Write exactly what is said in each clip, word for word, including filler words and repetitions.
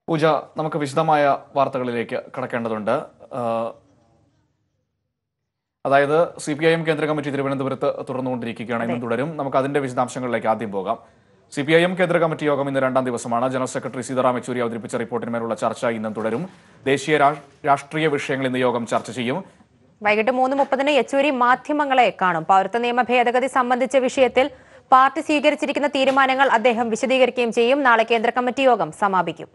പൂജ, നമുക്ക് വിശദമായ വാർത്തകളിലേക്ക് കടക്കേണ്ടതുണ്ട്. അതായത് സി പി ഐ എം കേന്ദ്ര കമ്മിറ്റി തിരുവനന്തപുരത്ത് തുടർന്നുകൊണ്ടിരിക്കുകയാണ്, ഇന്നും തുടരും. നമുക്ക് അതിന്റെ വിശദാംശങ്ങളിലേക്ക് ആദ്യം പോകാം. സി പി ഐ എം കേന്ദ്ര കമ്മിറ്റി യോഗം ഇന്ന് രണ്ടാം ദിവസമാണ്. ജനറൽ സെക്രട്ടറി സീതാറാം യെച്ചൂരി അവതരിപ്പിച്ച റിപ്പോർട്ടിന്മേലുള്ള ചർച്ച ഇന്നും തുടരും. ദേശീയ രാഷ്ട്രീയ വിഷയങ്ങൾ ഇന്ന് യോഗം ചർച്ച ചെയ്യും. വൈകിട്ട് മൂന്ന് മുപ്പതിന് യെച്ചൂരി മാധ്യമങ്ങളെ കാണും. പൗരത്വ നിയമ ഭേദഗതി സംബന്ധിച്ച വിഷയത്തിൽ പാർട്ടി സ്വീകരിച്ചിരിക്കുന്ന തീരുമാനങ്ങൾ അദ്ദേഹം വിശദീകരിക്കുകയും ചെയ്യും. നാളെ കേന്ദ്ര കമ്മിറ്റി യോഗം സമാപിക്കും.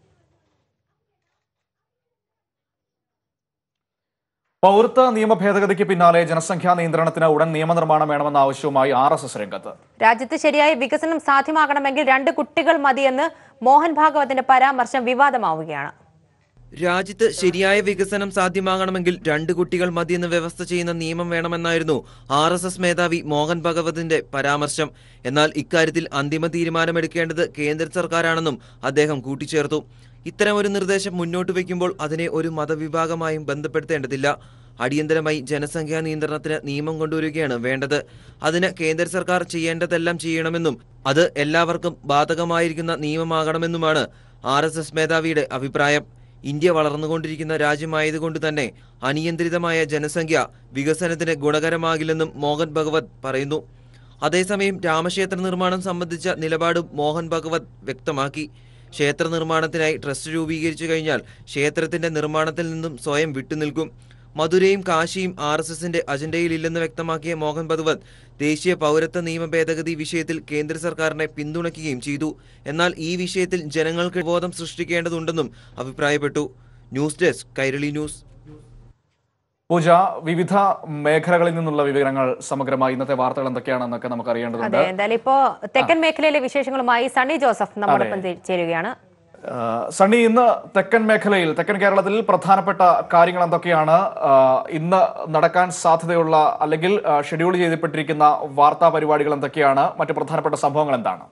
പൗരത്വ നിയമ ഭേദഗതിക്ക് പിന്നാലെ ജനസംഖ്യാ നിയന്ത്രണത്തിന് ഉടൻ നിയമനിർമ്മാണം വേണമെന്ന ആവശ്യവുമായി ആർ എസ് എസ് രംഗത്ത്. രാജ്യത്ത് ശരിയായ വികസനം സാധ്യമാകണമെങ്കിൽ രണ്ട് കുട്ടികൾ മതിയെന്ന് മോഹൻ ഭാഗവതിന്റെ പരാമർശം വിവാദമാവുകയാണ്. രാജ്യത്ത് ശരിയായ വികസനം സാധ്യമാകണമെങ്കിൽ രണ്ട് കുട്ടികൾ മതിയെന്ന് വ്യവസ്ഥ ചെയ്യുന്ന നിയമം വേണമെന്നായിരുന്നു ആർ എസ് എസ് മേധാവി മോഹൻ ഭഗവതിന്റെ പരാമർശം. എന്നാൽ ഇക്കാര്യത്തിൽ അന്തിമ തീരുമാനമെടുക്കേണ്ടത് കേന്ദ്ര സർക്കാരാണെന്നും അദ്ദേഹം കൂട്ടിച്ചേർത്തു. ഇത്തരമൊരു നിർദ്ദേശം മുന്നോട്ട് വയ്ക്കുമ്പോൾ അതിനെ ഒരു മതവിഭാഗമായും ബന്ധപ്പെടുത്തേണ്ടതില്ല. അടിയന്തരമായി ജനസംഖ്യാ നിയന്ത്രണത്തിന് നിയമം കൊണ്ടുവരികയാണ് വേണ്ടത്. അതിന് കേന്ദ്ര സർക്കാർ ചെയ്യേണ്ടതെല്ലാം ചെയ്യണമെന്നും അത് എല്ലാവർക്കും ബാധകമായിരിക്കുന്ന നിയമമാകണമെന്നുമാണ് ആർ എസ് എസ് മേധാവിയുടെ അഭിപ്രായം. ഇന്ത്യ വളർന്നുകൊണ്ടിരിക്കുന്ന രാജ്യമായതുകൊണ്ട് തന്നെ അനിയന്ത്രിതമായ ജനസംഖ്യ വികസനത്തിന് ഗുണകരമാകില്ലെന്നും മോഹൻ ഭഗവത് പറയുന്നു. അതേസമയം രാമക്ഷേത്ര നിർമ്മാണം സംബന്ധിച്ച നിലപാടും മോഹൻ ഭഗവത് വ്യക്തമാക്കി. ക്ഷേത്ര നിർമ്മാണത്തിനായി ട്രസ്റ്റ് രൂപീകരിച്ചു കഴിഞ്ഞാൽ ക്ഷേത്രത്തിന്റെ നിർമ്മാണത്തിൽ നിന്നും സ്വയം വിട്ടുനിൽക്കും. മധുരയും കാശിയും ആർ എസ് എസിന്റെ അജണ്ടയിലില്ലെന്ന് വ്യക്തമാക്കിയ മോഹൻ ഭഗവത് ദേശീയ പൗരത്വ നിയമ ഭേദഗതി വിഷയത്തിൽ കേന്ദ്ര സർക്കാരിനെ പിന്തുണയ്ക്കുകയും ചെയ്തു. എന്നാൽ ഈ വിഷയത്തിൽ ജനങ്ങൾക്ക് ബോധം സൃഷ്ടിക്കേണ്ടതുണ്ടെന്നും അഭിപ്രായപ്പെട്ടു. News desk Kairali news. Pooja, വിവിധ മേഖലകളിൽ നിന്നുള്ള വിവരങ്ങൾ സമഗ്രമായി ഇന്നത്തെ വാർത്തകൾ എന്തൊക്കെയാണെന്നൊക്കെ നമുക്ക് അറിയേണ്ടതുണ്ട്. എന്തായാലും ഇപ്പോ തെക്കൻ മേഖലയിലെ വിശേഷങ്ങളുമായി സണ്ണി ജോസഫ് നമ്മോടൊപ്പം ചേരുകയാണ്. സണ്ണി, ഇന്ന് തെക്കൻ മേഖലയിൽ, തെക്കൻ കേരളത്തിൽ പ്രധാനപ്പെട്ട കാര്യങ്ങൾ എന്തൊക്കെയാണ്? ഇന്ന് നടക്കാൻ സാധ്യതയുള്ള അല്ലെങ്കിൽ ഷെഡ്യൂൾ ചെയ്യപ്പെട്ടിരിക്കുന്ന വാർത്താ പരിപാടികൾ എന്തൊക്കെയാണ്? മറ്റു പ്രധാനപ്പെട്ട സംഭവങ്ങൾ എന്താണ്?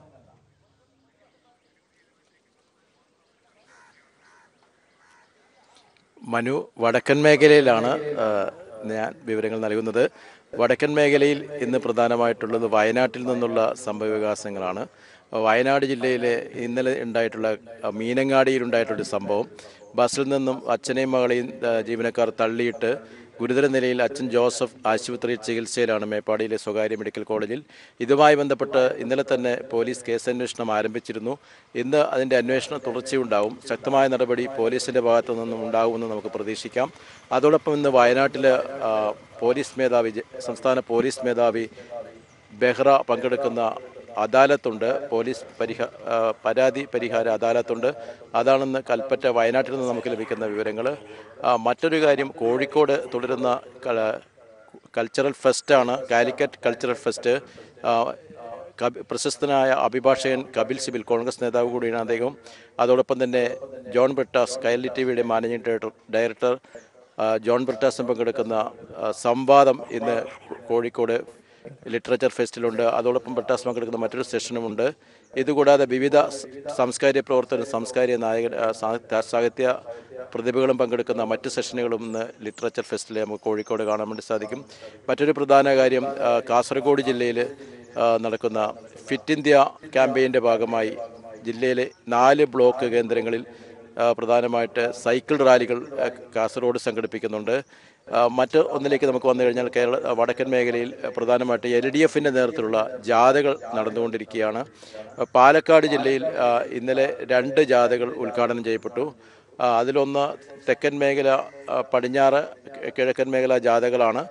മനു, വടക്കൻ മേഖലയിലാണ് ഞാൻ വിവരങ്ങൾ നൽകുന്നത്. വടക്കൻ മേഖലയിൽ ഇന്ന് പ്രധാനമായിട്ടുള്ളത് വയനാട്ടിൽ നിന്നുള്ള സംഭവവികാസങ്ങളാണ്. വയനാട് ജില്ലയിലെ ഇന്നലെ ഉണ്ടായിട്ടുള്ള മീനങ്ങാടിയിലുണ്ടായിട്ടുള്ള സംഭവം, ബസ്സിൽ നിന്നും അച്ഛനെയും മകളെയും ജീവനക്കാർ തള്ളിയിട്ട് ഗുരുതര നിലയിൽ അച്ഛൻ ജോസഫ് ആശുപത്രിയിൽ ചികിത്സയിലാണ് മേപ്പാടിയിലെ സ്വകാര്യ മെഡിക്കൽ കോളേജിൽ. ഇതുമായി ബന്ധപ്പെട്ട് ഇന്നലെ തന്നെ പോലീസ് കേസന്വേഷണം ആരംഭിച്ചിരുന്നു. ഇന്ന് അതിൻ്റെ അന്വേഷണം തുടർച്ചയുണ്ടാവും. ശക്തമായ നടപടി പോലീസിൻ്റെ ഭാഗത്തു നിന്നും ഉണ്ടാകുമെന്ന് നമുക്ക് പ്രതീക്ഷിക്കാം. അതോടൊപ്പം ഇന്ന് വയനാട്ടിൽ പോലീസ് മേധാവി, സംസ്ഥാന പോലീസ് മേധാവി ബെഹ്റ പങ്കെടുക്കുന്ന അദാലത്തുണ്ട്. പോലീസ് പരിഹാ പരാതി പരിഹാര അദാലത്തുണ്ട്. അതാണെന്ന് കൽപ്പറ്റ, വയനാട്ടിൽ നിന്ന് നമുക്ക് ലഭിക്കുന്ന വിവരങ്ങൾ. മറ്റൊരു കാര്യം, കോഴിക്കോട് തുടരുന്ന കൾച്ചറൽ ഫെസ്റ്റാണ്, കാലിക്കറ്റ് കൾച്ചറൽ ഫെസ്റ്റ്. പ്രശസ്തനായ അഭിഭാഷകൻ കപിൽ സിബിൽ, കോൺഗ്രസ് നേതാവ് കൂടിയാണ് അദ്ദേഹം. അതോടൊപ്പം തന്നെ ജോൺ ബ്രിട്ടാസ്, കൈരളി ടി വിയുടെ മാനേജിംഗ് ഡയറക്ടർ ഡയറക്ടർ ജോൺ ബ്രിട്ടാസും പങ്കെടുക്കുന്ന സംവാദം ഇന്ന് കോഴിക്കോട് ലിറ്ററേച്ചർ ഫെസ്റ്റിലുണ്ട്. അതോടൊപ്പം ബ്രിട്ടാസ് പങ്കെടുക്കുന്ന മറ്റൊരു സെഷനുമുണ്ട്. ഇതുകൂടാതെ വിവിധ സാംസ്കാരിക പ്രവർത്തകരും സാംസ്കാരിക നായക സാഹിത്യ പ്രതിഭകളും പങ്കെടുക്കുന്ന മറ്റ് സെഷനുകളും ഇന്ന് ലിറ്ററേച്ചർ ഫെസ്റ്റിൽ നമുക്ക് കോഴിക്കോട് കാണാൻ വേണ്ടി സാധിക്കും. മറ്റൊരു പ്രധാന കാര്യം, കാസർഗോഡ് ജില്ലയിൽ നടക്കുന്ന ഫിറ്റ് ഇന്ത്യ ക്യാമ്പയിൻ്റെ ഭാഗമായി ജില്ലയിലെ നാല് ബ്ലോക്ക് കേന്ദ്രങ്ങളിൽ പ്രധാനമായിട്ട് സൈക്കിൾ റാലികൾ കാസർഗോഡ് സംഘടിപ്പിക്കുന്നുണ്ട്. മറ്റ് ഒന്നിലേക്ക് നമുക്ക് വന്നു കഴിഞ്ഞാൽ കേരള വടക്കൻ മേഖലയിൽ പ്രധാനമായിട്ട് എൽ ഡി എഫിൻ്റെ നേതൃത്വത്തിലുള്ള ജാഥകൾ നടന്നുകൊണ്ടിരിക്കുകയാണ്. പാലക്കാട് ജില്ലയിൽ ഇന്നലെ രണ്ട് ജാഥകൾ ഉദ്ഘാടനം ചെയ്യപ്പെട്ടു. അതിലൊന്ന് തെക്കൻ മേഖല, പടിഞ്ഞാറ് കിഴക്കൻ മേഖല ജാഥകളാണ്.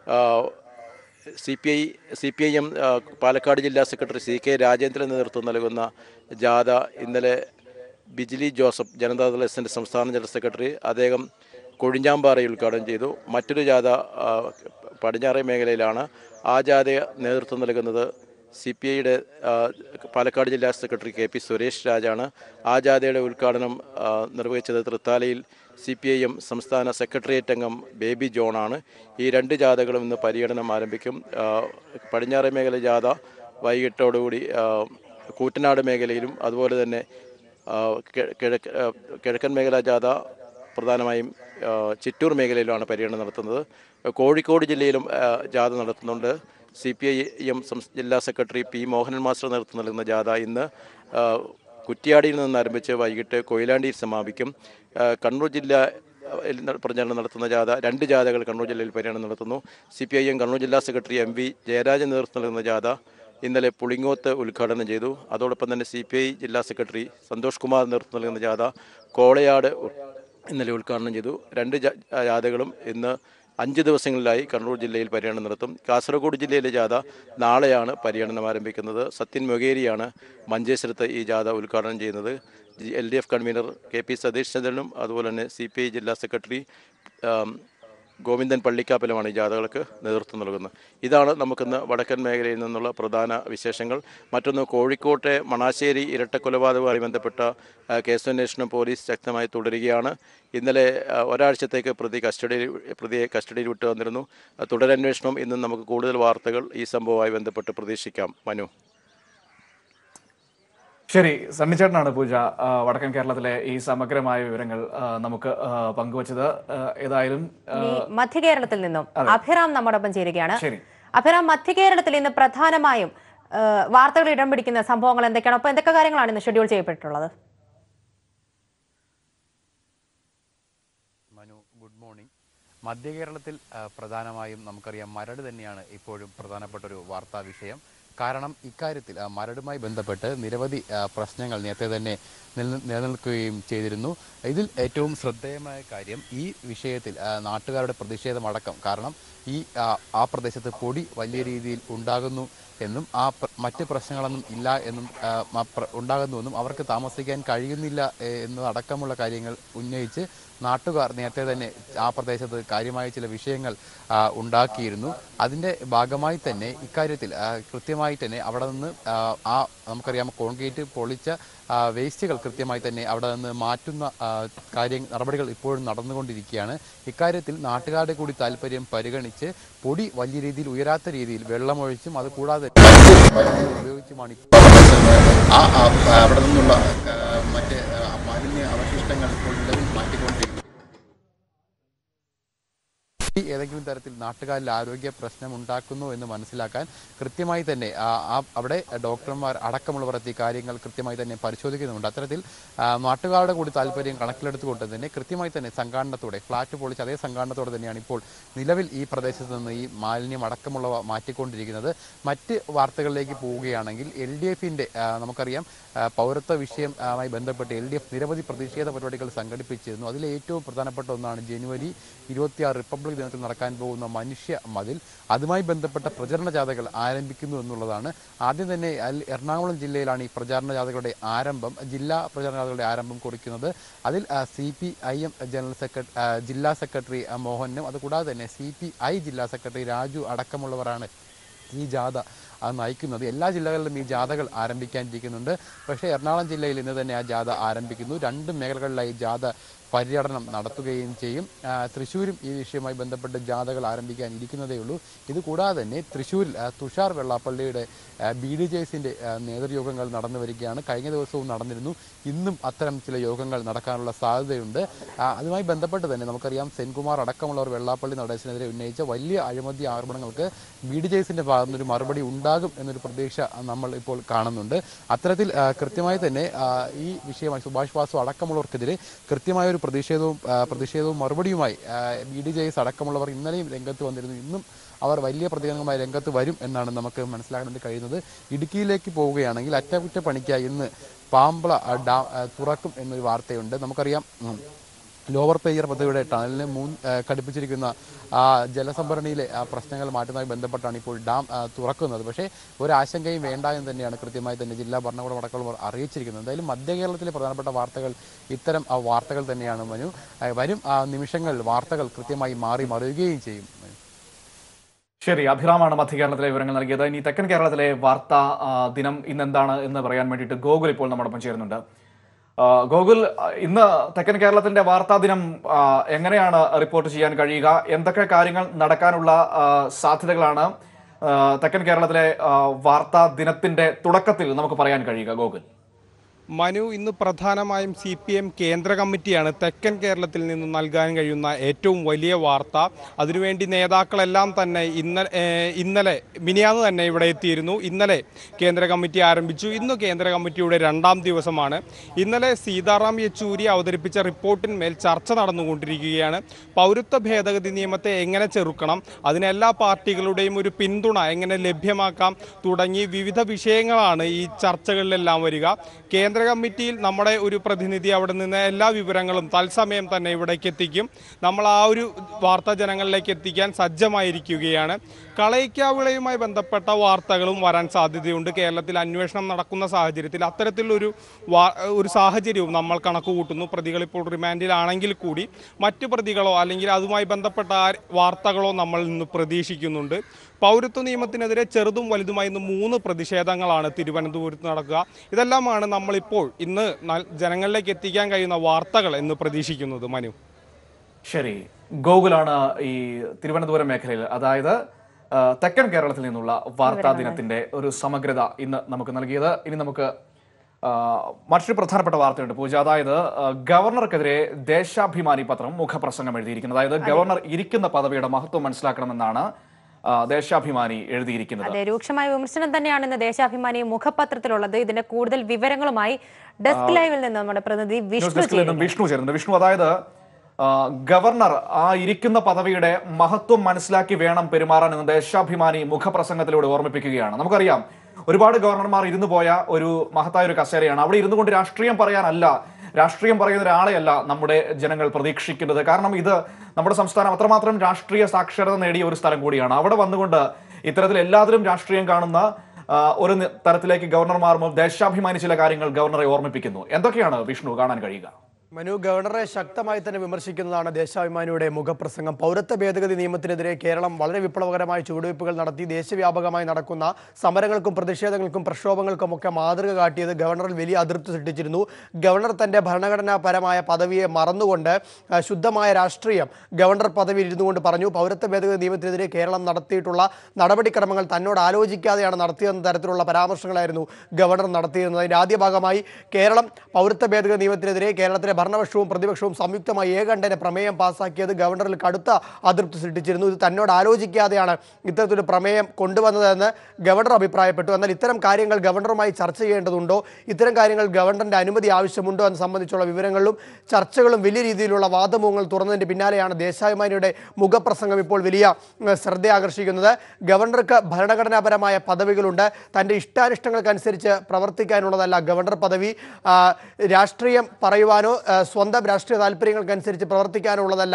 C P I C P I M Palakkad ജില്ലാ സെക്രട്ടറി സി കെ രാജേന്ദ്രൻ നേതൃത്വം നൽകുന്ന ജാഥ ഇന്നലെ ബിജിലി ജോസഫ്, ജനതാദൾ എസിൻ്റെ സംസ്ഥാന ജനറൽ സെക്രട്ടറി, അദ്ദേഹം കൊഴിഞ്ഞാമ്പാറയിൽ ഉദ്ഘാടനം ചെയ്തു. മറ്റൊരു ജാഥ പടിഞ്ഞാറേ മേഖലയിലാണ്. ആ ജാഥയെ നേതൃത്വം നൽകുന്നത് സി പി ഐയുടെ പാലക്കാട് ജില്ലാ സെക്രട്ടറി കെ പി സുരേഷ് രാജാണ്. ആ ജാഥയുടെ ഉദ്ഘാടനം നിർവഹിച്ചത് തൃത്താലയിൽ സി പി ഐ എം സംസ്ഥാന സെക്രട്ടേറിയറ്റ് അംഗം ബേബി ജോണാണ്. ഈ രണ്ട് ജാഥകളും ഇന്ന് പര്യടനം ആരംഭിക്കും. പടിഞ്ഞാറേ മേഖല ജാഥ വൈകിട്ടോടുകൂടി കൂറ്റനാട് മേഖലയിലും അതുപോലെ തന്നെ കിഴക്ക് കിഴക്കൻ മേഖല ജാഥ പ്രധാനമായും ചിറ്റൂർ മേഖലയിലാണ് പര്യടനം നടത്തുന്നത്. കോഴിക്കോട് ജില്ലയിലും ജാഥ നടത്തുന്നുണ്ട്. സി പി ഐ എം ജില്ലാ സെക്രട്ടറി പി മോഹനൻ മാസ്റ്റർ നേതൃത്വം നൽകുന്ന ജാഥ ഇന്ന് കുറ്റ്യാടിയിൽ നിന്ന് ആരംഭിച്ച് വൈകിട്ട് കൊയിലാണ്ടിയിൽ സമാപിക്കും. കണ്ണൂർ ജില്ല പ്രചാരണം നടത്തുന്ന ജാഥ രണ്ട് ജാഥകൾ കണ്ണൂർ ജില്ലയിൽ പര്യടനം നടത്തുന്നു. C P I M Kannur ജില്ലാ സെക്രട്ടറി എം വി ജയരാജൻ നേതൃത്വം നൽകുന്ന ജാഥ ഇന്നലെ പുളിങ്ങോത്ത് ഉദ്ഘാടനം ചെയ്തു. അതോടൊപ്പം തന്നെ സി പി ഐ ജില്ലാ സെക്രട്ടറി സന്തോഷ് കുമാർ നേതൃത്വം നൽകുന്ന ജാഥ കോളയാട് ഇന്നലെ ഉദ്ഘാടനം ചെയ്തു. രണ്ട് ജാഥകളും ഇന്ന് അഞ്ച് ദിവസങ്ങളിലായി കണ്ണൂർ ജില്ലയിൽ പര്യടനം നടത്തും. കാസർഗോഡ് ജില്ലയിലെ ജാഥ നാളെയാണ് പര്യടനം ആരംഭിക്കുന്നത്. സത്യൻ മൊകേരിയാണ് മഞ്ചേശ്വരത്ത് ഈ ജാഥ ഉദ്ഘാടനം ചെയ്യുന്നത്. L D F convener K P Satheesh ചന്ദ്രനും അതുപോലെ തന്നെ സി പി ഐ ജില്ലാ സെക്രട്ടറി ഗോവിന്ദൻ പള്ളിക്കാപ്പലുമാണ് ഈ ജാഥകൾക്ക് നേതൃത്വം നൽകുന്നത്. ഇതാണ് നമുക്കിന്ന് വടക്കൻ മേഖലയിൽ നിന്നുള്ള പ്രധാന വിശേഷങ്ങൾ. മറ്റൊന്ന്, കോഴിക്കോട്ടെ മണാശ്ശേരി ഇരട്ടക്കൊലപാതകവുമായി ബന്ധപ്പെട്ട കേസന്വേഷണം പോലീസ് ശക്തമായി തുടരുകയാണ്. ഇന്നലെ ഒരാഴ്ചത്തേക്ക് പ്രതി കസ്റ്റഡിയിൽ പ്രതിയെ കസ്റ്റഡിയിൽ വിട്ടു വന്നിരുന്നു. തുടരന്വേഷണം ഇന്നും നമുക്ക് കൂടുതൽ വാർത്തകൾ ഈ സംഭവവുമായി ബന്ധപ്പെട്ട് പ്രതീക്ഷിക്കാം. മനു. ശരി, സണ്ണിച്ചേട്ടനാണ് പൂജ വടക്കൻ കേരളത്തിലെ ഈ സമഗ്രമായ വിവരങ്ങൾ നമുക്ക് പങ്കുവച്ചത്. ഏതായാലും മധ്യ കേരളത്തിൽ നിന്നും അഭിറാം നമ്മോടൊപ്പം ചേരുകയാണ്. അഭിറാം, മധ്യ കേരളത്തിൽ ഇന്ന് പ്രധാനമായും വാർത്തകൾ ഇടം പിടിക്കുന്ന സംഭവങ്ങൾ എന്തൊക്കെയാണ്? അപ്പൊ എന്തൊക്കെ കാര്യങ്ങളാണ് ഇന്ന് ഷെഡ്യൂൾ ചെയ്യപ്പെട്ടിട്ടുള്ളത്? Manu, good morning. മധ്യ കേരളത്തിൽ പ്രധാനമായും നമുക്കറിയാം മരട് തന്നെയാണ് ഇപ്പോഴും പ്രധാനപ്പെട്ട ഒരു വാർത്താ വിഷയം. കാരണം ഇക്കാര്യത്തിൽ മരടുമായി ബന്ധപ്പെട്ട് നിരവധി പ്രശ്നങ്ങൾ നേരത്തെ തന്നെ നിലനിൽക്കുകയും ചെയ്തിരുന്നു. ഇതിൽ ഏറ്റവും ശ്രദ്ധേയമായ കാര്യം ഈ വിഷയത്തിൽ നാട്ടുകാരുടെ പ്രതിഷേധമടക്കം, കാരണം ഈ ആ പ്രദേശത്ത് പൊടി വലിയ രീതിയിൽ ഉണ്ടാകുന്നു എന്നും ആ മറ്റ് പ്രശ്നങ്ങളൊന്നും ഇല്ല എന്നും ഉണ്ടാകുന്നുവെന്നും അവർക്ക് താമസിക്കാൻ കഴിയുന്നില്ല എന്നതടക്കമുള്ള കാര്യങ്ങൾ ഉന്നയിച്ച് നാട്ടുകാർ നേരത്തെ തന്നെ ആ പ്രദേശത്ത് കാര്യമായ ചില വിഷയങ്ങൾ ഉണ്ടാക്കിയിരുന്നു. അതിൻ്റെ ഭാഗമായി തന്നെ ഇക്കാര്യത്തിൽ കൃത്യമായി തന്നെ അവിടെ നിന്ന് ആ നമുക്കറിയാം കോൺക്രീറ്റ് പൊളിച്ച വേസ്റ്റുകൾ കൃത്യമായി തന്നെ അവിടെ നിന്ന് മാറ്റുന്ന കാര്യം നടപടികൾ ഇപ്പോഴും നടന്നുകൊണ്ടിരിക്കുകയാണ്. ഇക്കാര്യത്തിൽ നാട്ടുകാരുടെ കൂടി താല്പര്യം പരിഗണിച്ച് പൊടി വലിയ രീതിയിൽ ഉയരാത്ത രീതിയിൽ വെള്ളമൊഴിച്ചും അതുകൂടാതെ ഉപയോഗിച്ചുമാണ് ആ അവിടെ നിന്നുള്ള മറ്റ് മാലിന്യ അവശിഷ്ടങ്ങൾ ഇപ്പോൾ നിലവിൽ മാറ്റിക്കൊണ്ടിരിക്കുന്നത്. ഏതെങ്കിലും തരത്തിൽ നാട്ടുകാരിൽ ആരോഗ്യ പ്രശ്നം ഉണ്ടാക്കുന്നു എന്ന് മനസ്സിലാക്കാൻ കൃത്യമായി തന്നെ അവിടെ ഡോക്ടർമാർ അടക്കമുള്ളവർ എത്തി കാര്യങ്ങൾ കൃത്യമായി തന്നെ പരിശോധിക്കുന്നുണ്ട്. അത്തരത്തിൽ നാട്ടുകാരുടെ കൂടി താല്പര്യം കണക്കിലെടുത്തുകൊണ്ട് തന്നെ കൃത്യമായി തന്നെ സംഘാടനത്തോടെ ഫ്ളാറ്റ് പൊളിച്ച് അതേ സംഘാടനത്തോടെ തന്നെയാണ് ഇപ്പോൾ നിലവിൽ ഈ പ്രദേശത്ത് നിന്ന് ഈ മാലിന്യം അടക്കമുള്ളവ മാറ്റിക്കൊണ്ടിരിക്കുന്നത്. മറ്റ് വാർത്തകളിലേക്ക് പോവുകയാണെങ്കിൽ എൽ ഡി എഫിൻ്റെ നമുക്കറിയാം പൗരത്വ വിഷയവുമായി ബന്ധപ്പെട്ട് എൽ ഡി എഫ് നിരവധി പ്രതിഷേധ പരിപാടികൾ സംഘടിപ്പിച്ചിരുന്നു. അതിലെ ഏറ്റവും പ്രധാനപ്പെട്ട ഒന്നാണ് ജനുവരി ഇരുപത്തിയാറ് റിപ്പബ്ലിക് ദിനത്തിൽ നടക്കാൻ പോകുന്ന മനുഷ്യ മതിൽ. അതുമായി ബന്ധപ്പെട്ട പ്രചരണ ജാഥകൾ ആരംഭിക്കുന്നു എന്നുള്ളതാണ്. ആദ്യം തന്നെ എറണാകുളം ജില്ലയിലാണ് ഈ പ്രചാരണ ജാഥകളുടെ ആരംഭം, ജില്ലാ പ്രചരണ ജാഥകളുടെ ആരംഭം കുറിക്കുന്നത്. അതിൽ C P I M general secretary ജില്ലാ സെക്രട്ടറി മോഹനും അതുകൂടാതെ തന്നെ സി പി ഐ ജില്ലാ സെക്രട്ടറി രാജു അടക്കമുള്ളവരാണ് ഈ ജാഥ നയിക്കുന്നത്. എല്ലാ ജില്ലകളിലും ഈ ജാഥകൾ ആരംഭിക്കാനിരിക്കുന്നുണ്ട്. പക്ഷേ എറണാകുളം ജില്ലയിൽ ഇന്ന് തന്നെ ആ ജാഥ ആരംഭിക്കുന്നു. രണ്ട് മേഖലകളിലായി ജാഥ പര്യടനം നടത്തുകയും ചെയ്യും. തൃശ്ശൂരും ഈ വിഷയവുമായി ബന്ധപ്പെട്ട് ജാഥകൾ ആരംഭിക്കാൻ ഇരിക്കുന്നതേ ഉള്ളൂ. ഇതുകൂടാതെ തന്നെ തൃശ്ശൂരിൽ തുഷാർ വെള്ളാപ്പള്ളിയുടെ ബി ഡി ജെ എസിൻ്റെ നേതൃയോഗങ്ങൾ നടന്നു വരികയാണ്. കഴിഞ്ഞ ദിവസവും നടന്നിരുന്നു. ഇന്നും അത്തരം ചില യോഗങ്ങൾ നടക്കാനുള്ള സാധ്യതയുണ്ട്. അതുമായി ബന്ധപ്പെട്ട് തന്നെ നമുക്കറിയാം സെൻകുമാർ അടക്കമുള്ളവർ വെള്ളാപ്പള്ളി നടേശനെതിരെ ഉന്നയിച്ച വലിയ അഴിമതി ആരോപണങ്ങൾക്ക് ബി ഡി ജെ എസിൻ്റെ ഭാഗത്തുനിന്ന് ഒരു മറുപടി ഉണ്ടാകും എന്നൊരു പ്രതീക്ഷ നമ്മൾ ഇപ്പോൾ കാണുന്നുണ്ട്. അത്തരത്തിൽ കൃത്യമായി തന്നെ ഈ വിഷയമായി സുഭാഷ് വാസു അടക്കമുള്ളവർക്കെതിരെ കൃത്യമായൊരു പ്രതിഷേധവും പ്രതിഷേധവും മറുപടിയുമായി ബി ഡി ജെ എസ് അടക്കമുള്ളവർ ഇന്നലെയും രംഗത്ത് വന്നിരുന്നു. ഇന്നും അവർ വലിയ പ്രതികരണങ്ങളുമായി രംഗത്ത് വരും എന്നാണ് നമുക്ക് മനസ്സിലാക്കാൻ വേണ്ടി കഴിയുന്നത്. ഇടുക്കിയിലേക്ക് പോവുകയാണെങ്കിൽ അറ്റകുറ്റപ്പണിക്കായി ഇന്ന് പാമ്പള ഡാം തുറക്കും എന്നൊരു വാർത്തയുണ്ട്. നമുക്കറിയാം ലോവർ പെയ്യർ പദ്ധതിയുടെ ടണലിന് മൂന്ന് ഘടിപ്പിച്ചിരിക്കുന്ന ആ ജലസംഭരണിയിലെ പ്രശ്നങ്ങൾ മാറ്റുന്നതുമായി ബന്ധപ്പെട്ടാണ് ഇപ്പോൾ ഡാം തുറക്കുന്നത്. പക്ഷേ ഒരാശങ്കയും വേണ്ട എന്ന് തന്നെയാണ് കൃത്യമായി തന്നെ ജില്ലാ ഭരണകൂടം അടക്കമുള്ളവർ അറിയിച്ചിരിക്കുന്നത്. എന്തായാലും മധ്യ കേരളത്തിലെ പ്രധാനപ്പെട്ട വാർത്തകൾ ഇത്തരം വാർത്തകൾ തന്നെയാണ് മനു. വരും നിമിഷങ്ങളിൽ വാർത്തകൾ കൃത്യമായി മാറി മറിയുകയും ചെയ്യും. ശരി, അഭിറാമാണ് മധ്യ കേരളത്തിലെ വിവരങ്ങൾ നൽകിയത്. ഇനി തെക്കൻ കേരളത്തിലെ വാർത്താ ദിനം ഇന്നെന്താണ് എന്ന് പറയാൻ വേണ്ടിയിട്ട് ഗോകുൽ ഇപ്പോൾ നമ്മോടൊപ്പം ചേരുന്നുണ്ട്. ഗോകുൽ, ഇന്ന് തെക്കൻ കേരളത്തിന്റെ വാർത്താ ദിനം എങ്ങനെയാണ് റിപ്പോർട്ട് ചെയ്യാൻ കഴിയുക? എന്തൊക്കെ കാര്യങ്ങൾ നടക്കാനുള്ള സാധ്യതകളാണ് തെക്കൻ കേരളത്തിലെ വാർത്താ ദിനത്തിന്റെ തുടക്കത്തിൽ നമുക്ക് പറയാൻ കഴിയുക? ഗോകുൽ. മനു, ഇന്ന് പ്രധാനമായും സി പി എം കേന്ദ്ര കമ്മിറ്റിയാണ് തെക്കൻ കേരളത്തിൽ നിന്ന് നൽകാൻ കഴിയുന്ന ഏറ്റവും വലിയ വാർത്ത. അതിനുവേണ്ടി നേതാക്കളെല്ലാം തന്നെ ഇന്നലെ ഇന്നലെ മിനിയാന്ന് തന്നെ ഇവിടെ എത്തിയിരുന്നു. ഇന്നലെ കേന്ദ്ര കമ്മിറ്റി ആരംഭിച്ചു. ഇന്ന് കേന്ദ്ര കമ്മിറ്റിയുടെ രണ്ടാം ദിവസമാണ്. ഇന്നലെ സീതാറാം യെച്ചൂരി അവതരിപ്പിച്ച റിപ്പോർട്ടിന്മേൽ ചർച്ച നടന്നുകൊണ്ടിരിക്കുകയാണ്. പൗരത്വ ഭേദഗതി നിയമത്തെ എങ്ങനെ ചെറുക്കണം, അതിന് എല്ലാ പാർട്ടികളുടെയും ഒരു പിന്തുണ എങ്ങനെ ലഭ്യമാക്കാം തുടങ്ങി വിവിധ വിഷയങ്ങളാണ് ഈ ചർച്ചകളിലെല്ലാം വരിക. കേന്ദ്ര കമ്മിറ്റിയിൽ നമ്മുടെ ഒരു പ്രതിനിധി അവിടെ നിന്ന് എല്ലാ വിവരങ്ങളും തത്സമയം തന്നെ ഇവിടേക്ക് എത്തിക്കും. നമ്മൾ ആ ഒരു വാർത്ത ജനങ്ങളിലേക്ക് എത്തിക്കാൻ സജ്ജമായിരിക്കുകയാണ്. കളയിക്കാവിളയുമായി ബന്ധപ്പെട്ട വാർത്തകളും വരാൻ സാധ്യതയുണ്ട്. കേരളത്തിൽ അന്വേഷണം നടക്കുന്ന സാഹചര്യത്തിൽ അത്തരത്തിലൊരു ഒരു സാഹചര്യവും നമ്മൾ കണക്ക് കൂട്ടുന്നു. പ്രതികൾ ഇപ്പോൾ റിമാൻഡിലാണെങ്കിൽ കൂടി മറ്റു പ്രതികളോ അല്ലെങ്കിൽ അതുമായി ബന്ധപ്പെട്ട വാർത്തകളോ നമ്മൾ ഇന്ന് പ്രതീക്ഷിക്കുന്നുണ്ട്. പൗരത്വ നിയമത്തിനെതിരെ ചെറുതും വലുതുമായി ഇന്ന് മൂന്ന് പ്രതിഷേധങ്ങളാണ് തിരുവനന്തപുരത്ത് നടക്കുക. ഇതെല്ലാമാണ് നമ്മളിപ്പോൾ ഇന്ന് ജനങ്ങളിലേക്ക് എത്തിക്കാൻ കഴിയുന്ന വാർത്തകൾ എന്ന് പ്രതീക്ഷിക്കുന്നത്. മനു, ശരി. ഗോകുലാണ് ഈ തിരുവനന്തപുരം മേഖലയിൽ, അതായത് തെക്കൻ കേരളത്തിൽ നിന്നുള്ള വാർത്താ ദിനത്തിന്റെ ഒരു സമഗ്രത ഇന്ന് നമുക്ക് നൽകിയത്. ഇനി നമുക്ക് മറ്റൊരു പ്രധാനപ്പെട്ട വാർത്തയുണ്ട് പൂജ. അതായത് ഗവർണർക്കെതിരെ ദേശാഭിമാനി പത്രം മുഖപ്രസംഗം എഴുതിയിരിക്കുന്നത്. അതായത് ഗവർണർ ഇരിക്കുന്ന പദവിയുടെ മഹത്വം മനസ്സിലാക്കണമെന്നാണ് ദേശാഭിമാനി എഴുതിയിരിക്കുന്നത്. അതെ, രൂക്ഷമായ വിമർശനം തന്നെയാണ് ഇന്ന് ദേശാഭിമാനി മുഖപത്രത്തിലുള്ളത്. ഇതിന്റെ കൂടുതൽ വിവരങ്ങളുമായി ഡെസ്ക് ലൈവിൽ നിന്ന് നമ്മുടെ പ്രതിനിധി വിഷ്ണു വിഷ്ണു ചേരുന്നു. വിഷ്ണു, അതായത് ഗവർണർ ആ ഇരിക്കുന്ന പദവിയുടെ മഹത്വം മനസ്സിലാക്കി വേണം പെരുമാറാൻ എന്ന് ദേശാഭിമാനി മുഖപ്രസംഗത്തിലൂടെ ഓർമ്മിപ്പിക്കുകയാണ്. നമുക്കറിയാം, ഒരുപാട് ഗവർണർമാർ ഇരുന്നു പോയ ഒരു മഹത്തായ ഒരു കസേരയാണ്. അവിടെ ഇരുന്നു കൊണ്ട് രാഷ്ട്രീയം പറയാനല്ല, രാഷ്ട്രീയം പറയുന്ന ഒരാളെയല്ല നമ്മുടെ ജനങ്ങൾ പ്രതീക്ഷിക്കുന്നത്. കാരണം ഇത് നമ്മുടെ സംസ്ഥാനം അത്രമാത്രം രാഷ്ട്രീയ സാക്ഷരത നേടിയ ഒരു സ്ഥലം കൂടിയാണ്. അവിടെ വന്നുകൊണ്ട് ഇത്തരത്തിൽ എല്ലാത്തിലും രാഷ്ട്രീയം കാണുന്ന ഒരു തരത്തിലേക്ക് ഗവർണർ മാറുമ്പോൾ ദേശാഭിമാനി ചില കാര്യങ്ങൾ ഗവർണറെ ഓർമ്മിപ്പിക്കുന്നു. എന്തൊക്കെയാണ് വിഷ്ണു കാണാൻ കഴിയുക? മനു, ഗവർണറെ ശക്തമായി തന്നെ വിമർശിക്കുന്നതാണ് ദേശാഭിമാനിയുടെ മുഖപ്രസംഗം. പൗരത്വ ഭേദഗതി നിയമത്തിനെതിരെ കേരളം വളരെ വിപ്ലവകരമായ ചുവടുവയ്പ്പുകൾ നടത്തി ദേശവ്യാപകമായി നടക്കുന്ന സമരങ്ങൾക്കും പ്രതിഷേധങ്ങൾക്കും പ്രക്ഷോഭങ്ങൾക്കും ഒക്കെ മാതൃക കാട്ടിയത് ഗവർണറിൽ വലിയ അതൃപ്തി സൃഷ്ടിച്ചിരുന്നു. ഗവർണർ തന്റെ ഭരണഘടനാപരമായ പദവിയെ മറന്നുകൊണ്ട് ശുദ്ധമായ രാഷ്ട്രീയം ഗവർണർ പദവിയിൽ ഇരുന്നുകൊണ്ട് പറഞ്ഞു. പൗരത്വ ഭേദഗതി നിയമത്തിനെതിരെ കേരളം നടത്തിയിട്ടുള്ള നടപടിക്രമങ്ങൾ തന്നോട് ആലോചിക്കാതെയാണ് നടത്തിയെന്ന തരത്തിലുള്ള പരാമർശങ്ങളായിരുന്നു ഗവർണർ നടത്തിയിരുന്നത്. അതിന്റെ ആദ്യ ഭാഗമായി കേരളം പൗരത്വ ഭേദഗതി നിയമത്തിനെതിരെ കേരളത്തിലെ ഭരണപക്ഷവും പ്രതിപക്ഷവും സംയുക്തമായി ഏകണ്ഠേന പ്രമേയം പാസാക്കിയത് ഗവർണറിൽ കടുത്ത അതൃപ്തി സൃഷ്ടിച്ചിരുന്നു. ഇത് തന്നോട് ആലോചിക്കാതെയാണ് ഇത്തരത്തിലൊരു പ്രമേയം കൊണ്ടുവന്നതെന്ന് ഗവർണർ അഭിപ്രായപ്പെട്ടു. എന്നാൽ ഇത്തരം കാര്യങ്ങൾ ഗവർണറുമായി ചർച്ച ചെയ്യേണ്ടതുണ്ടോ, ഇത്തരം കാര്യങ്ങൾ ഗവർണറിന്റെ അനുമതി ആവശ്യമുണ്ടോ എന്ന് സംബന്ധിച്ചുള്ള വിവരങ്ങളിലും ചർച്ചകളും വലിയ രീതിയിലുള്ള വാദമുഖങ്ങൾ തുറന്നതിന്റെ പിന്നാലെയാണ് ദേശാഭിമാനിയുടെ മുഖപ്രസംഗം ഇപ്പോൾ വലിയ ശ്രദ്ധ ആകർഷിക്കുന്നത്. ഗവർണർക്ക് ഭരണഘടനാപരമായ പദവികളുണ്ട്. തന്റെ ഇഷ്ടാനിഷ്ടങ്ങൾക്കനുസരിച്ച് പ്രവർത്തിക്കാനുള്ളതല്ല ഗവർണർ പദവി. രാഷ്ട്രീയം പറയുവാനോ സ്വന്തം രാഷ്ട്രീയ താല്പര്യങ്ങൾക്കനുസരിച്ച് പ്രവർത്തിക്കാനുള്ളതല്ല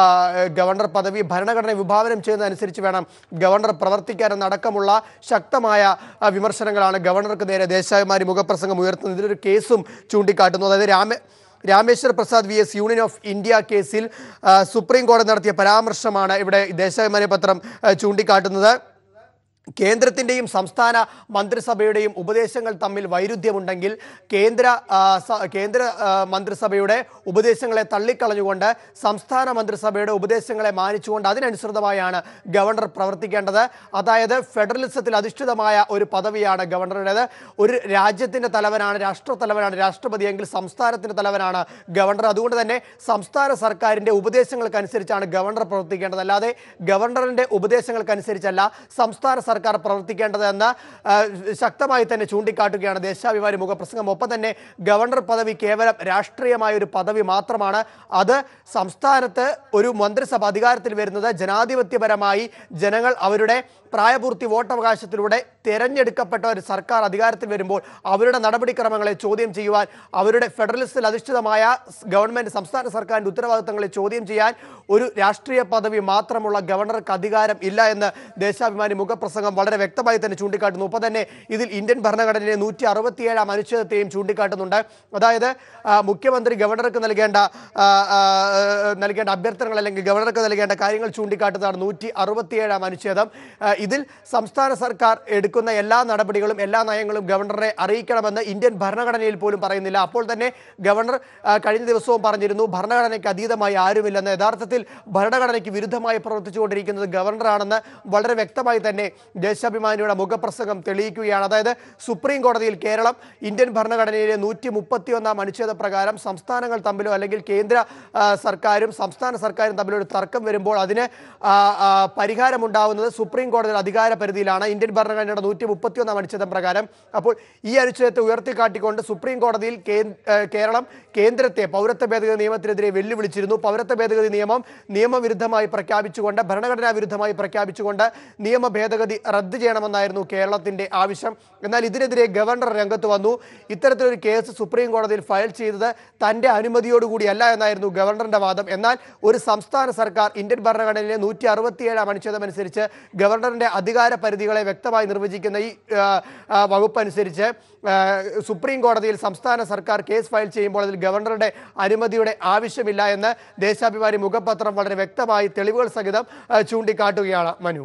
ഗവർണർ പദവി. ഭരണഘടന വിഭാവനം ചെയ്യുന്നതനുസരിച്ച് വേണം ഗവർണർ പ്രവർത്തിക്കാനെന്നടക്കമുള്ള ശക്തമായ വിമർശനങ്ങളാണ് ഗവർണർക്ക് നേരെ ദേശാഭിമാനി മുഖപ്രസംഗം ഉയർത്തുന്നത്. ഇതിലൊരു കേസും ചൂണ്ടിക്കാട്ടുന്നു. അതായത് Rama Rameshwar Prasad V S union of India കേസിൽ സുപ്രീം കോടതി നടത്തിയ പരാമർശമാണ് ഇവിടെ ദേശാഭിമാനി പത്രം ചൂണ്ടിക്കാട്ടുന്നത്. കേന്ദ്രത്തിൻ്റെയും സംസ്ഥാന മന്ത്രിസഭയുടെയും ഉപദേശങ്ങൾ തമ്മിൽ വൈരുദ്ധ്യമുണ്ടെങ്കിൽ കേന്ദ്ര കേന്ദ്ര മന്ത്രിസഭയുടെ ഉപദേശങ്ങളെ തള്ളിക്കളഞ്ഞുകൊണ്ട് സംസ്ഥാന മന്ത്രിസഭയുടെ ഉപദേശങ്ങളെ മാനിച്ചുകൊണ്ട് അതിനനുസൃതമായാണ് ഗവർണർ പ്രവർത്തിക്കേണ്ടത്. അതായത് ഫെഡറലിസത്തിൽ അധിഷ്ഠിതമായ ഒരു പദവിയാണ് ഗവർണറുടേത്. ഒരു രാജ്യത്തിൻ്റെ തലവനാണ്, രാഷ്ട്ര തലവനാണ് രാഷ്ട്രപതിയെങ്കിൽ സംസ്ഥാനത്തിൻ്റെ തലവനാണ് ഗവർണർ. അതുകൊണ്ട് തന്നെ സംസ്ഥാന സർക്കാരിൻ്റെ ഉപദേശങ്ങൾക്കനുസരിച്ചാണ് ഗവർണർ പ്രവർത്തിക്കേണ്ടത്. അല്ലാതെ ഗവർണറിൻ്റെ ഉപദേശങ്ങൾക്കനുസരിച്ചല്ല സംസ്ഥാന സർക്കാർ പ്രവർത്തിക്കേണ്ടതെന്ന് ശക്തമായി തന്നെ ചൂണ്ടിക്കാട്ടുകയാണ് ദേശാഭിമാനി മുഖപ്രസംഗം. ഒപ്പം തന്നെ ഗവർണർ പദവി കേവലം രാഷ്ട്രീയമായ ഒരു പദവി മാത്രമാണ്. അത് സംസ്ഥാനത്ത് ഒരു മന്ത്രിസഭ അധികാരത്തിൽ വരുന്നത് ജനാധിപത്യപരമായി ജനങ്ങൾ അവരുടെ പ്രായപൂർത്തി വോട്ടവകാശത്തിലൂടെ തിരഞ്ഞെടുക്കപ്പെട്ട ഒരു സർക്കാർ അധികാരത്തിൽ വരുമ്പോൾ അവരുടെ നടപടിക്രമങ്ങളെ ചോദ്യം ചെയ്യുവാൻ, അവരുടെ ഫെഡറലിസ്റ്റിൽ അധിഷ്ഠിതമായ ഗവൺമെന്റ് സംസ്ഥാന സർക്കാരിൻ്റെ ഉത്തരവാദിത്തങ്ങളെ ചോദ്യം ചെയ്യാൻ ഒരു രാഷ്ട്രീയ പദവി മാത്രമുള്ള ഗവർണർക്ക് അധികാരം ഇല്ല എന്ന് ദേശാഭിമാനി മുഖപ്രസംഗം വളരെ വ്യക്തമായി തന്നെ ചൂണ്ടിക്കാട്ടുന്നു. ഒപ്പം തന്നെ ഇതിൽ ഇന്ത്യൻ ഭരണഘടനയിലെ നൂറ്റി അറുപത്തിയേഴാം അനുച്ഛേദത്തെയും ചൂണ്ടിക്കാട്ടുന്നുണ്ട്. അതായത് മുഖ്യമന്ത്രി ഗവർണർക്ക് നൽകേണ്ട നൽകേണ്ട അഭ്യർത്ഥനകൾ അല്ലെങ്കിൽ ഗവർണർക്ക് നൽകേണ്ട കാര്യങ്ങൾ ചൂണ്ടിക്കാട്ടുന്നതാണ് നൂറ്റി അറുപത്തിയേഴാം അനുച്ഛേദം. ഇതിൽ സംസ്ഥാന സർക്കാർ എടുക്കുന്ന എടുക്കുന്ന എല്ലാ നടപടികളും എല്ലാ നയങ്ങളും ഗവർണറെ അറിയിക്കണമെന്ന് ഇന്ത്യൻ ഭരണഘടനയിൽ പോലും പറയുന്നില്ല. അപ്പോൾ തന്നെ ഗവർണർ കഴിഞ്ഞ ദിവസവും പറഞ്ഞിരുന്നു ഭരണഘടനയ്ക്ക് അതീതമായി ആരുമില്ലെന്ന്. യഥാർത്ഥത്തിൽ ഭരണഘടനയ്ക്ക് വിരുദ്ധമായി പ്രവർത്തിച്ചുകൊണ്ടിരിക്കുന്നത് ഗവർണറാണെന്ന് വളരെ വ്യക്തമായി തന്നെ ദേശാഭിമാനിയുടെ മുഖപ്രസംഗം തെളിയിക്കുകയാണ്. അതായത് സുപ്രീം കോടതിയിൽ കേരളം ഇന്ത്യൻ ഭരണഘടനയിലെ നൂറ്റി മുപ്പത്തി ഒന്നാം അനുച്ഛേദ പ്രകാരം സംസ്ഥാനങ്ങൾ തമ്മിലോ അല്ലെങ്കിൽ കേന്ദ്ര സർക്കാരും സംസ്ഥാന സർക്കാരും തമ്മിലൊരു തർക്കം വരുമ്പോൾ അതിന് പരിഹാരമുണ്ടാവുന്നത് സുപ്രീം കോടതിയുടെ അധികാര പരിധിയിലാണ് ഇന്ത്യൻ ഭരണഘടനയുടെ നൂറ്റി മുപ്പത്തി ഒന്നാം അനുച്ഛേദം പ്രകാരം. അപ്പോൾ ഈ അനുച്ഛേദത്തെ ഉയർത്തിക്കാട്ടിക്കൊണ്ട് സുപ്രീം കോടതിയിൽ കേരളം കേന്ദ്രത്തെ പൗരത്വ ഭേദഗതി നിയമത്തിനെതിരെ വെല്ലുവിളിച്ചിരുന്നു. പൗരത്വ ഭേദഗതി നിയമം നിയമവിരുദ്ധമായി പ്രഖ്യാപിച്ചുകൊണ്ട് ഭരണഘടനാ വിരുദ്ധമായി പ്രഖ്യാപിച്ചുകൊണ്ട് നിയമ ഭേദഗതി റദ്ദ് ചെയ്യണമെന്നായിരുന്നു കേരളത്തിന്റെ ആവശ്യം. എന്നാൽ ഇതിനെതിരെ ഗവർണർ രംഗത്ത് വന്നു. ഇത്തരത്തിലൊരു കേസ് സുപ്രീം കോടതിയിൽ ഫയൽ ചെയ്തത് തന്റെ അനുമതിയോടുകൂടിയല്ല എന്നായിരുന്നു ഗവർണറുടെ വാദം. എന്നാൽ ഒരു സംസ്ഥാന സർക്കാർ ഇന്ത്യൻ ഭരണഘടനയിലെ നൂറ്റി അറുപത്തിയേഴാം അനുച്ഛേദം അനുസരിച്ച് ഗവർണറിന്റെ അധികാര പരിധികളെ വ്യക്തമായി നിർവചിക്കുന്ന ഈ വകുപ്പ് അനുസരിച്ച് സുപ്രീം കോടതിയിൽ സംസ്ഥാന സർക്കാർ കേസ് ഫയൽ ചെയ്യുമ്പോൾ അതിൽ ഗവർണറുടെ അനുമതിയുടെ ആവശ്യമില്ല എന്ന് ദേശാഭിമാനി മുഖപത്രം വളരെ വ്യക്തമായി തെളിവുകൾ സഹിതം ചൂണ്ടിക്കാട്ടുകയാണ്. മനു,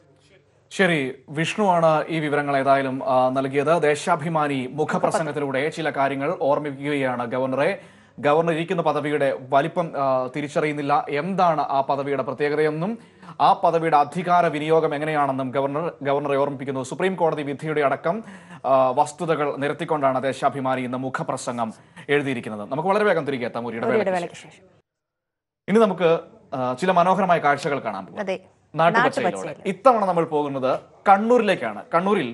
ശരി, വിഷ്ണുവാണ് ഈ വിവരങ്ങൾ ഏതായാലും നൽകിയത്. ദേശാഭിമാനി മുഖപ്രസംഗത്തിലൂടെ ചില കാര്യങ്ങൾ ഓർമ്മിപ്പിക്കുകയാണ് ഗവർണറെ. ഗവർണർ ഇരിക്കുന്ന പദവിയുടെ വലിപ്പം തിരിച്ചറിയുന്നില്ല, എന്താണ് ആ പദവിയുടെ പ്രത്യേകതയെന്നും ആ പദവിയുടെ അധികാര വിനിയോഗം എങ്ങനെയാണെന്നും ഗവർണർ ഗവർണറെ ഓർമ്മിപ്പിക്കുന്നു. സുപ്രീം കോടതി വിധിയുടെ അടക്കം വസ്തുതകൾ നിരത്തിക്കൊണ്ടാണ് ദേശാഭിമാനി ഇന്ന് മുഖപ്രസംഗം എഴുതിയിരിക്കുന്നത്. നമുക്ക് വളരെ വേഗം തിരികെ എത്താം ഒരു ഇടവേളയ്ക്ക് ശേഷം. ഇനി നമുക്ക് ചില മനോഹരമായ കാഴ്ചകൾ കാണാൻ പോകും. നാട്ടുപച്ചയിലൂടെ ഇത്തവണ നമ്മൾ പോകുന്നത് കണ്ണൂരിലേക്കാണ്. കണ്ണൂരിൽ